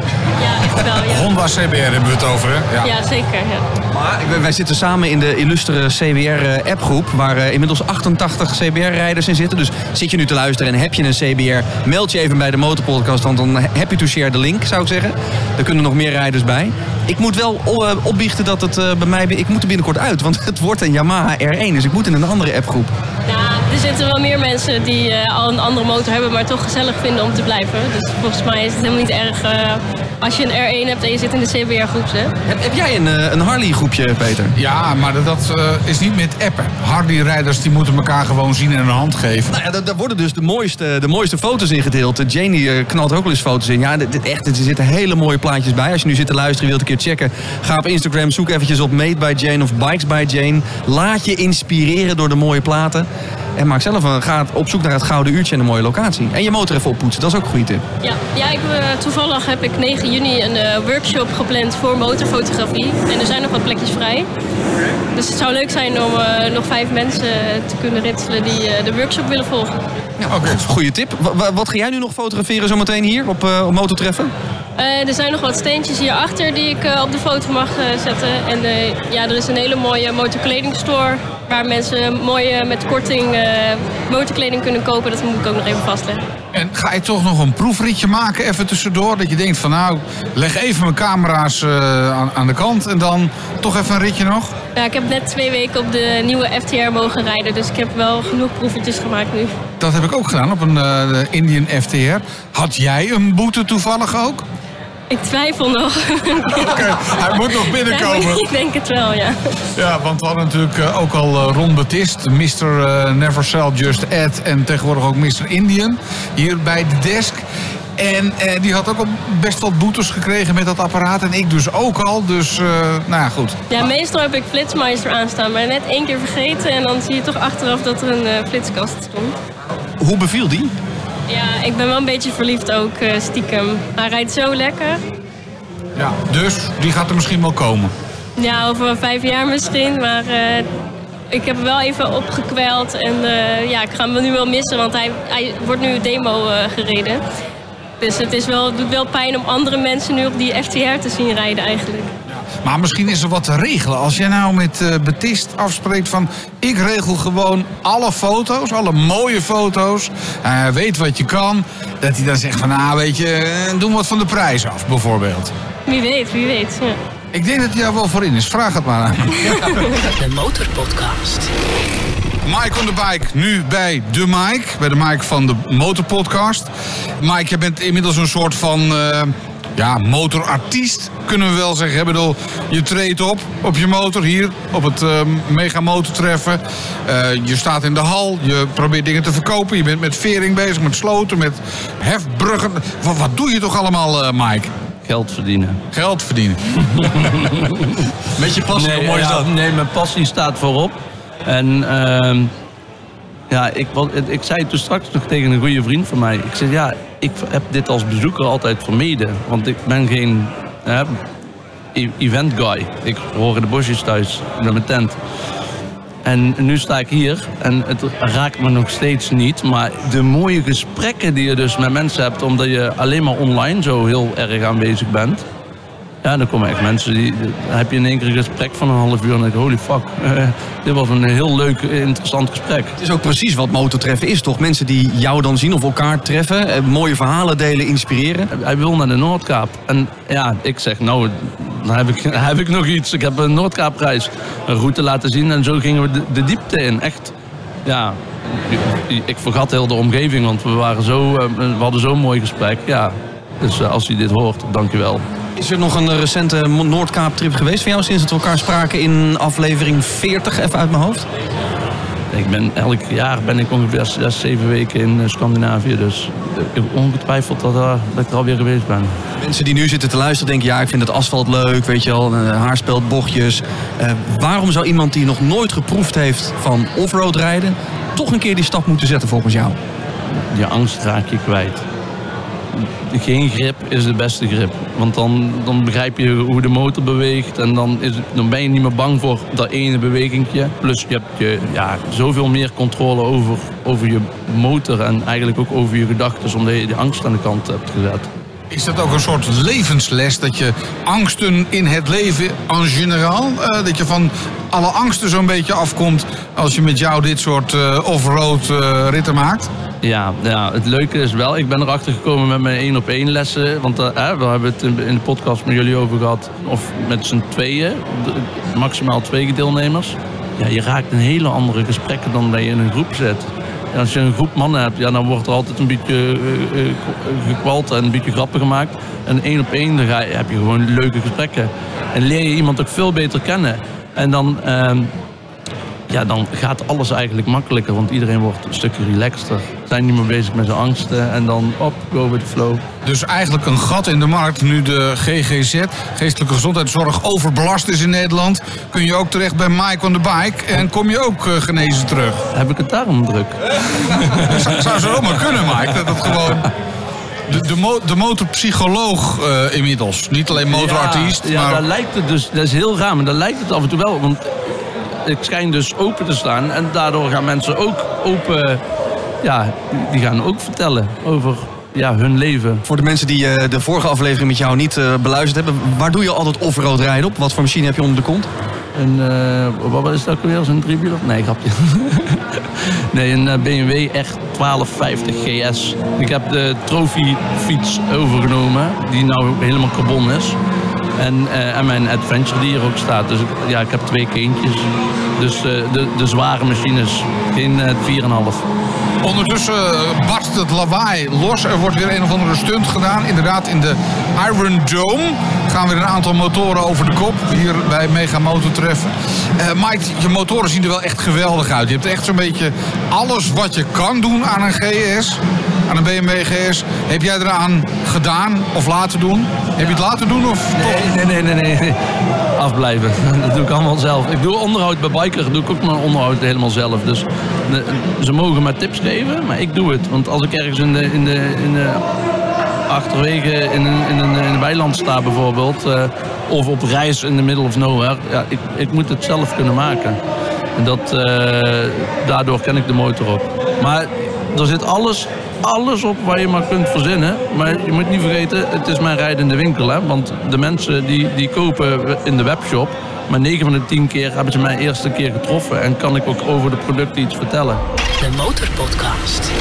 [SPEAKER 9] Ja, echt wel, ja.
[SPEAKER 4] Honda CBR hebben we het over, hè?
[SPEAKER 9] Ja, zeker, ja.
[SPEAKER 5] Maar wij zitten samen in de illustere CBR-appgroep, waar inmiddels 88 CBR-rijders in zitten. Dus zit je nu te luisteren en heb je een CBR, meld je even bij de Motorpodcast, want dan happy to share de link, zou ik zeggen. Er kunnen nog meer rijders bij. Ik moet wel opbiechten dat het bij mij... Ik moet er binnenkort uit, want het wordt een Yamaha R1, dus ik moet in een andere appgroep.
[SPEAKER 9] Ja, er zitten wel meer mensen die al een andere motor hebben, maar toch gezellig vinden om te blijven. Dus volgens mij is het helemaal niet erg als je een R1 hebt en je zit in de CBR-groep.
[SPEAKER 5] Heb jij een Harley-groepje, Peter?
[SPEAKER 4] Ja, maar dat is niet met appen. Harley-rijders die moeten elkaar gewoon zien en een hand geven.
[SPEAKER 5] Nou ja, daar worden dus de mooiste foto's in gedeeld. Janie knalt er ook wel eens foto's in. Ja, er zitten hele mooie plaatjes bij. Als je nu zit te luisteren en wilt een keer checken, ga op Instagram, zoek eventjes op Made by Jane of Bikes by Jane. Laat je inspireren door de mooie platen. En maak zelf ga op zoek naar het gouden uurtje en een mooie locatie. En je motor even oppoetsen, dat is ook een goede tip.
[SPEAKER 9] Ja, toevallig heb ik 9 juni een workshop gepland voor motorfotografie. En er zijn nog wat plekjes vrij. Dus het zou leuk zijn om nog 5 mensen te kunnen ritselen die de workshop willen volgen.
[SPEAKER 5] Ja, goede tip. Wat ga jij nu nog fotograferen zometeen hier op Motortreffen?
[SPEAKER 9] Er zijn nog wat steentjes hierachter die ik op de foto mag zetten. En er is een hele mooie motorkledingstore waar mensen mooi met korting motorkleding kunnen kopen. Dat moet ik ook nog even vastleggen.
[SPEAKER 4] En ga je toch nog een proefritje maken even tussendoor? Dat je denkt van nou, leg even mijn camera's aan de kant en dan toch even een ritje nog?
[SPEAKER 9] Ja, ik heb net 2 weken op de nieuwe FTR mogen rijden. Dus ik heb wel genoeg proefritjes gemaakt nu.
[SPEAKER 4] Dat heb ik ook gedaan op een Indian FTR. Had jij een boete toevallig ook?
[SPEAKER 9] Ik twijfel nog.
[SPEAKER 4] Oké, hij moet nog binnenkomen.
[SPEAKER 9] Ja, ik denk het wel, ja.
[SPEAKER 4] Ja, want we hadden natuurlijk ook al Ron Batiste, Mr. Never Sell, Just Add en tegenwoordig ook Mr. Indian hier bij de desk. En die had ook al best wat boetes gekregen met dat apparaat en ik dus ook al, dus nou ja, goed.
[SPEAKER 9] Ja, meestal heb ik Flitsmeister aanstaan, maar net 1 keer vergeten en dan zie je toch achteraf dat er een flitskast stond.
[SPEAKER 5] Hoe beviel die?
[SPEAKER 9] Ja, ik ben wel een beetje verliefd ook, stiekem. Hij rijdt zo lekker.
[SPEAKER 4] Ja, dus die gaat er misschien wel komen.
[SPEAKER 9] Ja, over 5 jaar misschien, maar ik heb hem wel even opgekweld. En ja, ik ga hem nu wel missen, want hij wordt nu demo gereden. Dus het doet wel pijn om andere mensen nu op die FTR te zien rijden eigenlijk.
[SPEAKER 4] Maar misschien is er wat te regelen. Als jij nou met Batiste afspreekt van... ik regel gewoon alle foto's, alle mooie foto's. Weet wat je kan. Dat hij dan zegt van, nou weet je, doe wat van de prijs af bijvoorbeeld.
[SPEAKER 9] Wie weet, ja.
[SPEAKER 4] Ik denk dat hij daar wel voor in is. Vraag het maar aan.
[SPEAKER 1] De Motorpodcast.
[SPEAKER 4] Mike on the Bike, nu bij de Mike van de Motorpodcast. Mike, je bent inmiddels een soort van... motorartiest, kunnen we wel zeggen. Ik bedoel, je treedt op je motor hier, op het Mega Motortreffen. Je staat in de hal, je probeert dingen te verkopen. Je bent met vering bezig, met sloten, met hefbruggen. Wat doe je toch allemaal, Mike?
[SPEAKER 10] Geld verdienen.
[SPEAKER 4] Geld verdienen.
[SPEAKER 5] Met je passie, hoe mooi is dat?
[SPEAKER 10] Nee, mijn passie staat voorop. En ik zei toen straks nog tegen een goede vriend van mij. Ik zei, ja, ik heb dit als bezoeker altijd vermeden. Want ik ben geen event guy. Ik hoor in de bosjes thuis, met mijn tent. En nu sta ik hier en het raakt me nog steeds niet. Maar de mooie gesprekken die je dus met mensen hebt... omdat je alleen maar online zo heel erg aanwezig bent... Ja, dan komen echt mensen dan heb je in één keer een gesprek van een half uur en dan denk ik, holy fuck, dit was een heel leuk, interessant gesprek.
[SPEAKER 5] Het is ook precies wat motortreffen is, toch? Mensen die jou dan zien of elkaar treffen, mooie verhalen delen, inspireren.
[SPEAKER 10] Hij wil naar de Noordkaap. En ja, ik zeg, nou, dan heb ik nog iets. Ik heb een Noordkaapreis, een route laten zien en zo gingen we de diepte in. Echt, ja, ik vergat heel de omgeving, want we hadden zo'n mooi gesprek. Ja, dus als je dit hoort, dankjewel.
[SPEAKER 5] Is er nog een recente Noordkaap-trip geweest van jou sinds we elkaar spraken in aflevering 40, even uit mijn hoofd?
[SPEAKER 10] Elk jaar ben ik ongeveer 6-7 weken in Scandinavië, dus ongetwijfeld dat ik er alweer geweest ben.
[SPEAKER 5] Mensen die nu zitten te luisteren denken, ja, ik vind het asfalt leuk, weet je wel, haarspeld, bochtjes. Waarom zou iemand die nog nooit geproefd heeft van offroad rijden toch een keer die stap moeten zetten volgens jou?
[SPEAKER 10] Je angst raak je kwijt. Geen grip is de beste grip. Want dan begrijp je hoe de motor beweegt. En dan ben je niet meer bang voor dat ene bewegingje. Plus je hebt zoveel meer controle over je motor. En eigenlijk ook over je gedachten. Omdat je de angst aan de kant hebt gezet.
[SPEAKER 4] Is dat ook een soort levensles? Dat je angsten in het leven en generaal... dat je van alle angsten zo'n beetje afkomt... als je met jou dit soort off-road ritten maakt?
[SPEAKER 10] Ja, het leuke is wel, ik ben erachter gekomen met mijn 1-op-1 lessen. Want we hebben het in de podcast met jullie over gehad. Of met z'n tweeën, maximaal 2 deelnemers. Ja, je raakt een hele andere gesprekken dan dat je in een groep zit. Ja, als je een groep mannen hebt, dan wordt er altijd een beetje gekwald en een beetje grappen gemaakt. En 1-op-1 heb je gewoon leuke gesprekken. En leer je iemand ook veel beter kennen. En dan gaat alles eigenlijk makkelijker, want iedereen wordt een stukje relaxter. Zijn niet meer bezig met zijn angsten en dan go with the flow.
[SPEAKER 4] Dus eigenlijk een gat in de markt nu de GGZ, geestelijke gezondheidszorg, overbelast is in Nederland. Kun je ook terecht bij Mike on the Bike en kom je ook genezen terug.
[SPEAKER 10] Heb ik het daarom druk?
[SPEAKER 4] Zou zo maar kunnen, Mike, dat het gewoon... De motorpsycholoog inmiddels, niet alleen motorartiest.
[SPEAKER 10] Ja,
[SPEAKER 4] maar...
[SPEAKER 10] daar lijkt het dus, dat is heel raar, maar daar lijkt het af en toe wel. Want ik schijn dus open te staan en daardoor gaan mensen ook open, die gaan ook vertellen over hun leven.
[SPEAKER 5] Voor de mensen die de vorige aflevering met jou niet beluisterd hebben, waar doe je altijd off-road rijden op? Wat voor machine heb je onder de kont?
[SPEAKER 10] Wat is dat ook weer? Een driewieler? Nee, grapje. Nee, een BMW R1250 GS. Ik heb de trophyfiets overgenomen, die nou helemaal carbon is. En mijn Adventure die hier ook staat. Dus ik heb 2 kindjes. Dus de zware machines, geen 4,5.
[SPEAKER 4] Ondertussen barst het lawaai los. Er wordt weer een of andere stunt gedaan. Inderdaad, in de Iron Dome gaan weer een aantal motoren over de kop. Hier bij Mega Motortreffen. Mike, je motoren zien er wel echt geweldig uit. Je hebt echt zo'n beetje alles wat je kan doen aan een GS. Aan een BMW GS. Heb jij eraan gedaan of laten doen? Heb je het laten doen of toch?
[SPEAKER 10] Nee. Afblijven. Dat doe ik allemaal zelf. Ik doe onderhoud bij Biker. Doe ik ook mijn onderhoud helemaal zelf. Dus ze mogen mij tips geven, maar ik doe het. Want als ik ergens in de achterwege in een weiland sta bijvoorbeeld, of op reis in the middle of nowhere, ik moet het zelf kunnen maken. En daardoor ken ik de motor op. Maar er zit alles op waar je maar kunt verzinnen. Maar je moet niet vergeten, het is mijn rijdende winkel. Hè? Want de mensen die kopen in de webshop, maar 9 van de 10 keer hebben ze mij eerste keer getroffen. En kan ik ook over de producten iets vertellen.
[SPEAKER 1] De Motorpodcast.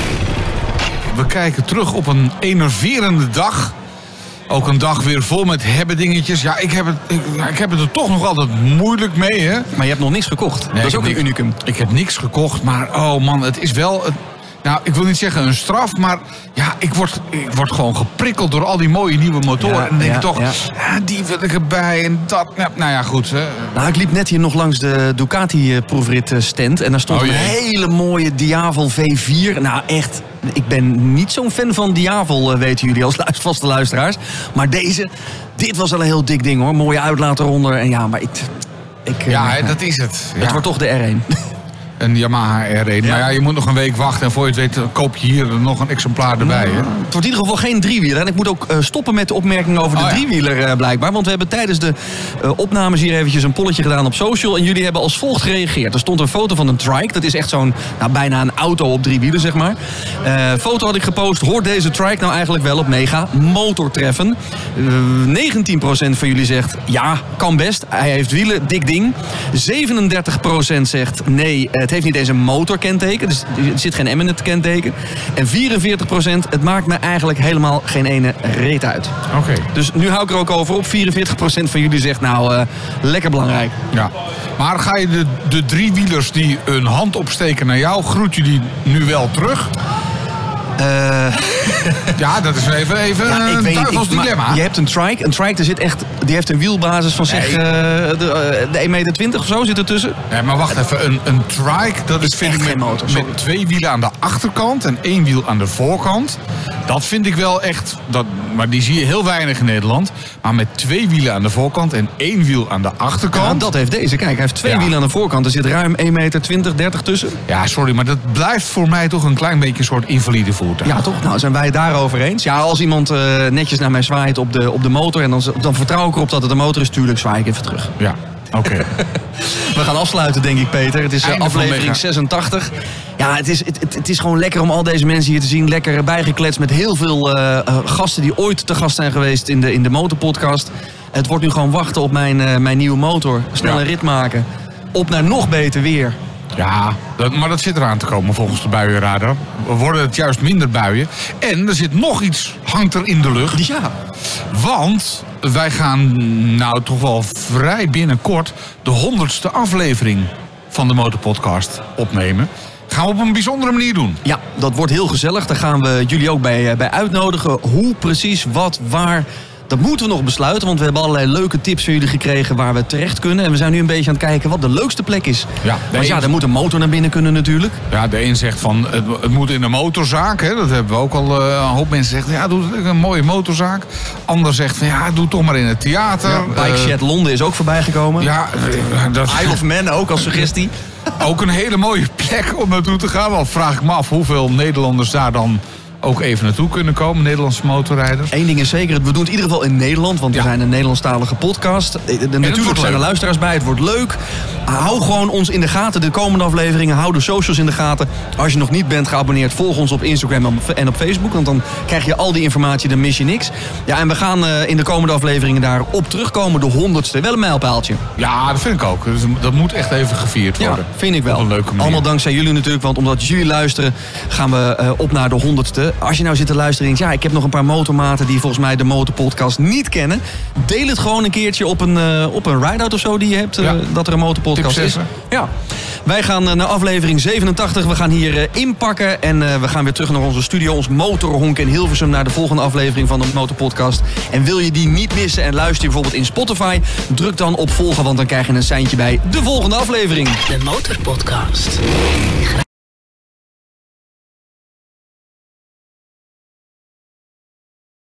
[SPEAKER 4] We kijken terug op een enerverende dag. Ook een dag weer vol met hebbedingetjes. Ja, ik heb het er toch nog altijd moeilijk mee, hè?
[SPEAKER 5] Maar je hebt nog niks gekocht. Nee, dat is ook een unicum.
[SPEAKER 4] Ik heb niks gekocht, maar oh man, het is wel... Nou, ik wil niet zeggen een straf, maar ja, ik word gewoon geprikkeld door al die mooie nieuwe motoren. En dan denk ik toch, die wil ik erbij en dat. Nou ja, goed. Hè.
[SPEAKER 5] Nou, ik liep net hier nog langs de Ducati-proefrit stand en daar stond een hele mooie Diavel V4. Nou, echt, ik ben niet zo'n fan van Diavel, weten jullie als vaste luisteraars. Maar dit was wel een heel dik ding hoor. Mooie uitlaat eronder. En ja, maar dat is het.
[SPEAKER 4] Ja.
[SPEAKER 5] Het wordt toch de R1.
[SPEAKER 4] Een Yamaha R1. Maar ja, je moet nog een week wachten. En voor je het weet koop je hier nog een exemplaar erbij. Hè?
[SPEAKER 5] Het wordt in ieder geval geen driewieler. En ik moet ook stoppen met de opmerkingen over de driewieler blijkbaar. Want we hebben tijdens de opnames hier eventjes een polletje gedaan op social. En jullie hebben als volgt gereageerd. Er stond een foto van een trike. Dat is echt zo'n, bijna een auto op 3 wielen, zeg maar. Foto had ik gepost. Hoort deze trike nou eigenlijk wel op Mega Motortreffen? 19% van jullie zegt ja, kan best. Hij heeft wielen, dik ding. 37% zegt nee, het heeft niet eens een motorkenteken. Dus er zit geen M in het kenteken. En 44% het maakt me eigenlijk helemaal geen ene reet uit.
[SPEAKER 4] Oké.
[SPEAKER 5] Dus nu hou ik er ook over op. 44% van jullie zegt nou, lekker belangrijk.
[SPEAKER 4] Ja. Maar ga je de driewielers die een hand opsteken naar jou, groet je die nu wel terug? Ja, dat is even een duivels dilemma.
[SPEAKER 5] Je hebt een trike. Een trike, die heeft een wielbasis van de 1,20 meter of zo zit er tussen.
[SPEAKER 4] Nee, maar wacht even. Een trike, dat is vind ik met 2 wielen aan de achterkant en 1 wiel aan de voorkant. Dat vind ik wel echt, maar die zie je heel weinig in Nederland. Maar met 2 wielen aan de voorkant en 1 wiel aan de achterkant.
[SPEAKER 5] Ja, dat heeft deze. Kijk, hij heeft 2 wielen aan de voorkant. Er zit ruim 1,20 meter, 30 tussen.
[SPEAKER 4] Ja, sorry, maar dat blijft voor mij toch een klein beetje een soort invalide voertuig.
[SPEAKER 5] Ja, toch? Nou, zijn wij het daarover eens? Ja, als iemand netjes naar mij zwaait op de motor en dan vertrouw ik erop dat het de motor is, tuurlijk zwaai ik even terug.
[SPEAKER 4] Ja, oké.
[SPEAKER 5] We gaan afsluiten, denk ik, Peter. Het is aflevering 86. Ja, het is gewoon lekker om al deze mensen hier te zien. Lekker bijgekletst met heel veel gasten die ooit te gast zijn geweest in de motorpodcast. Het wordt nu gewoon wachten op mijn nieuwe motor. Snel een rit maken. Op naar nog beter weer.
[SPEAKER 4] Ja, maar dat zit eraan te komen volgens de buienradar. We worden het juist minder buien. En er zit nog iets, hangt er in de lucht.
[SPEAKER 5] Ja.
[SPEAKER 4] Want wij gaan nou toch wel vrij binnenkort de 100ste aflevering van de Motorpodcast opnemen. Gaan we op een bijzondere manier doen.
[SPEAKER 5] Ja, dat wordt heel gezellig. Daar gaan we jullie ook bij uitnodigen. Hoe precies, wat, waar... Dat moeten we nog besluiten, want we hebben allerlei leuke tips van jullie gekregen waar we terecht kunnen. En we zijn nu een beetje aan het kijken wat de leukste plek is. Ja, want er moet een motor naar binnen kunnen natuurlijk.
[SPEAKER 4] Ja, de een zegt van het moet in een motorzaak. Hè? Dat hebben we ook al. Een hoop mensen zeggen, ja, doe een mooie motorzaak. Ander zegt van ja, doe toch maar in het theater.
[SPEAKER 5] Ja, Bike Shed Londen is ook voorbij gekomen.
[SPEAKER 4] Ja,
[SPEAKER 5] Isle of Man ook als suggestie.
[SPEAKER 4] Ook een hele mooie plek om naartoe te gaan. Want vraag ik me af hoeveel Nederlanders daar dan ook even naartoe kunnen komen, Nederlandse motorrijders.
[SPEAKER 5] Eén ding is zeker, we doen het in ieder geval in Nederland, want we zijn een Nederlandstalige podcast. Natuurlijk zijn er luisteraars bij, het wordt leuk. Hou gewoon ons in de gaten, de komende afleveringen. Hou de socials in de gaten. Als je nog niet bent geabonneerd, volg ons op Instagram en op Facebook, want dan krijg je al die informatie, dan mis je niks. Ja, en we gaan in de komende afleveringen daarop terugkomen, de 100ste. Wel een mijlpaaltje.
[SPEAKER 4] Ja, dat vind ik ook. Dat moet echt even gevierd worden.
[SPEAKER 5] Ja, vind ik wel.
[SPEAKER 4] Op een leuke manier.
[SPEAKER 5] Allemaal dankzij jullie natuurlijk, want omdat jullie luisteren, gaan we op naar de 100ste. Als je nou zit te luisteren en denkt, ja, ik heb nog een paar motormaten die volgens mij de Motorpodcast niet kennen. Deel het gewoon een keertje op een ride-out of zo die je hebt, dat er een Motorpodcast is. Ja. Wij gaan naar aflevering 87. We gaan hier inpakken en we gaan weer terug naar onze studio, ons motorhonk in Hilversum, naar de volgende aflevering van de Motorpodcast. En wil je die niet missen en luister je bijvoorbeeld in Spotify, druk dan op volgen, want dan krijg je een seintje bij de volgende aflevering.
[SPEAKER 1] De Motorpodcast.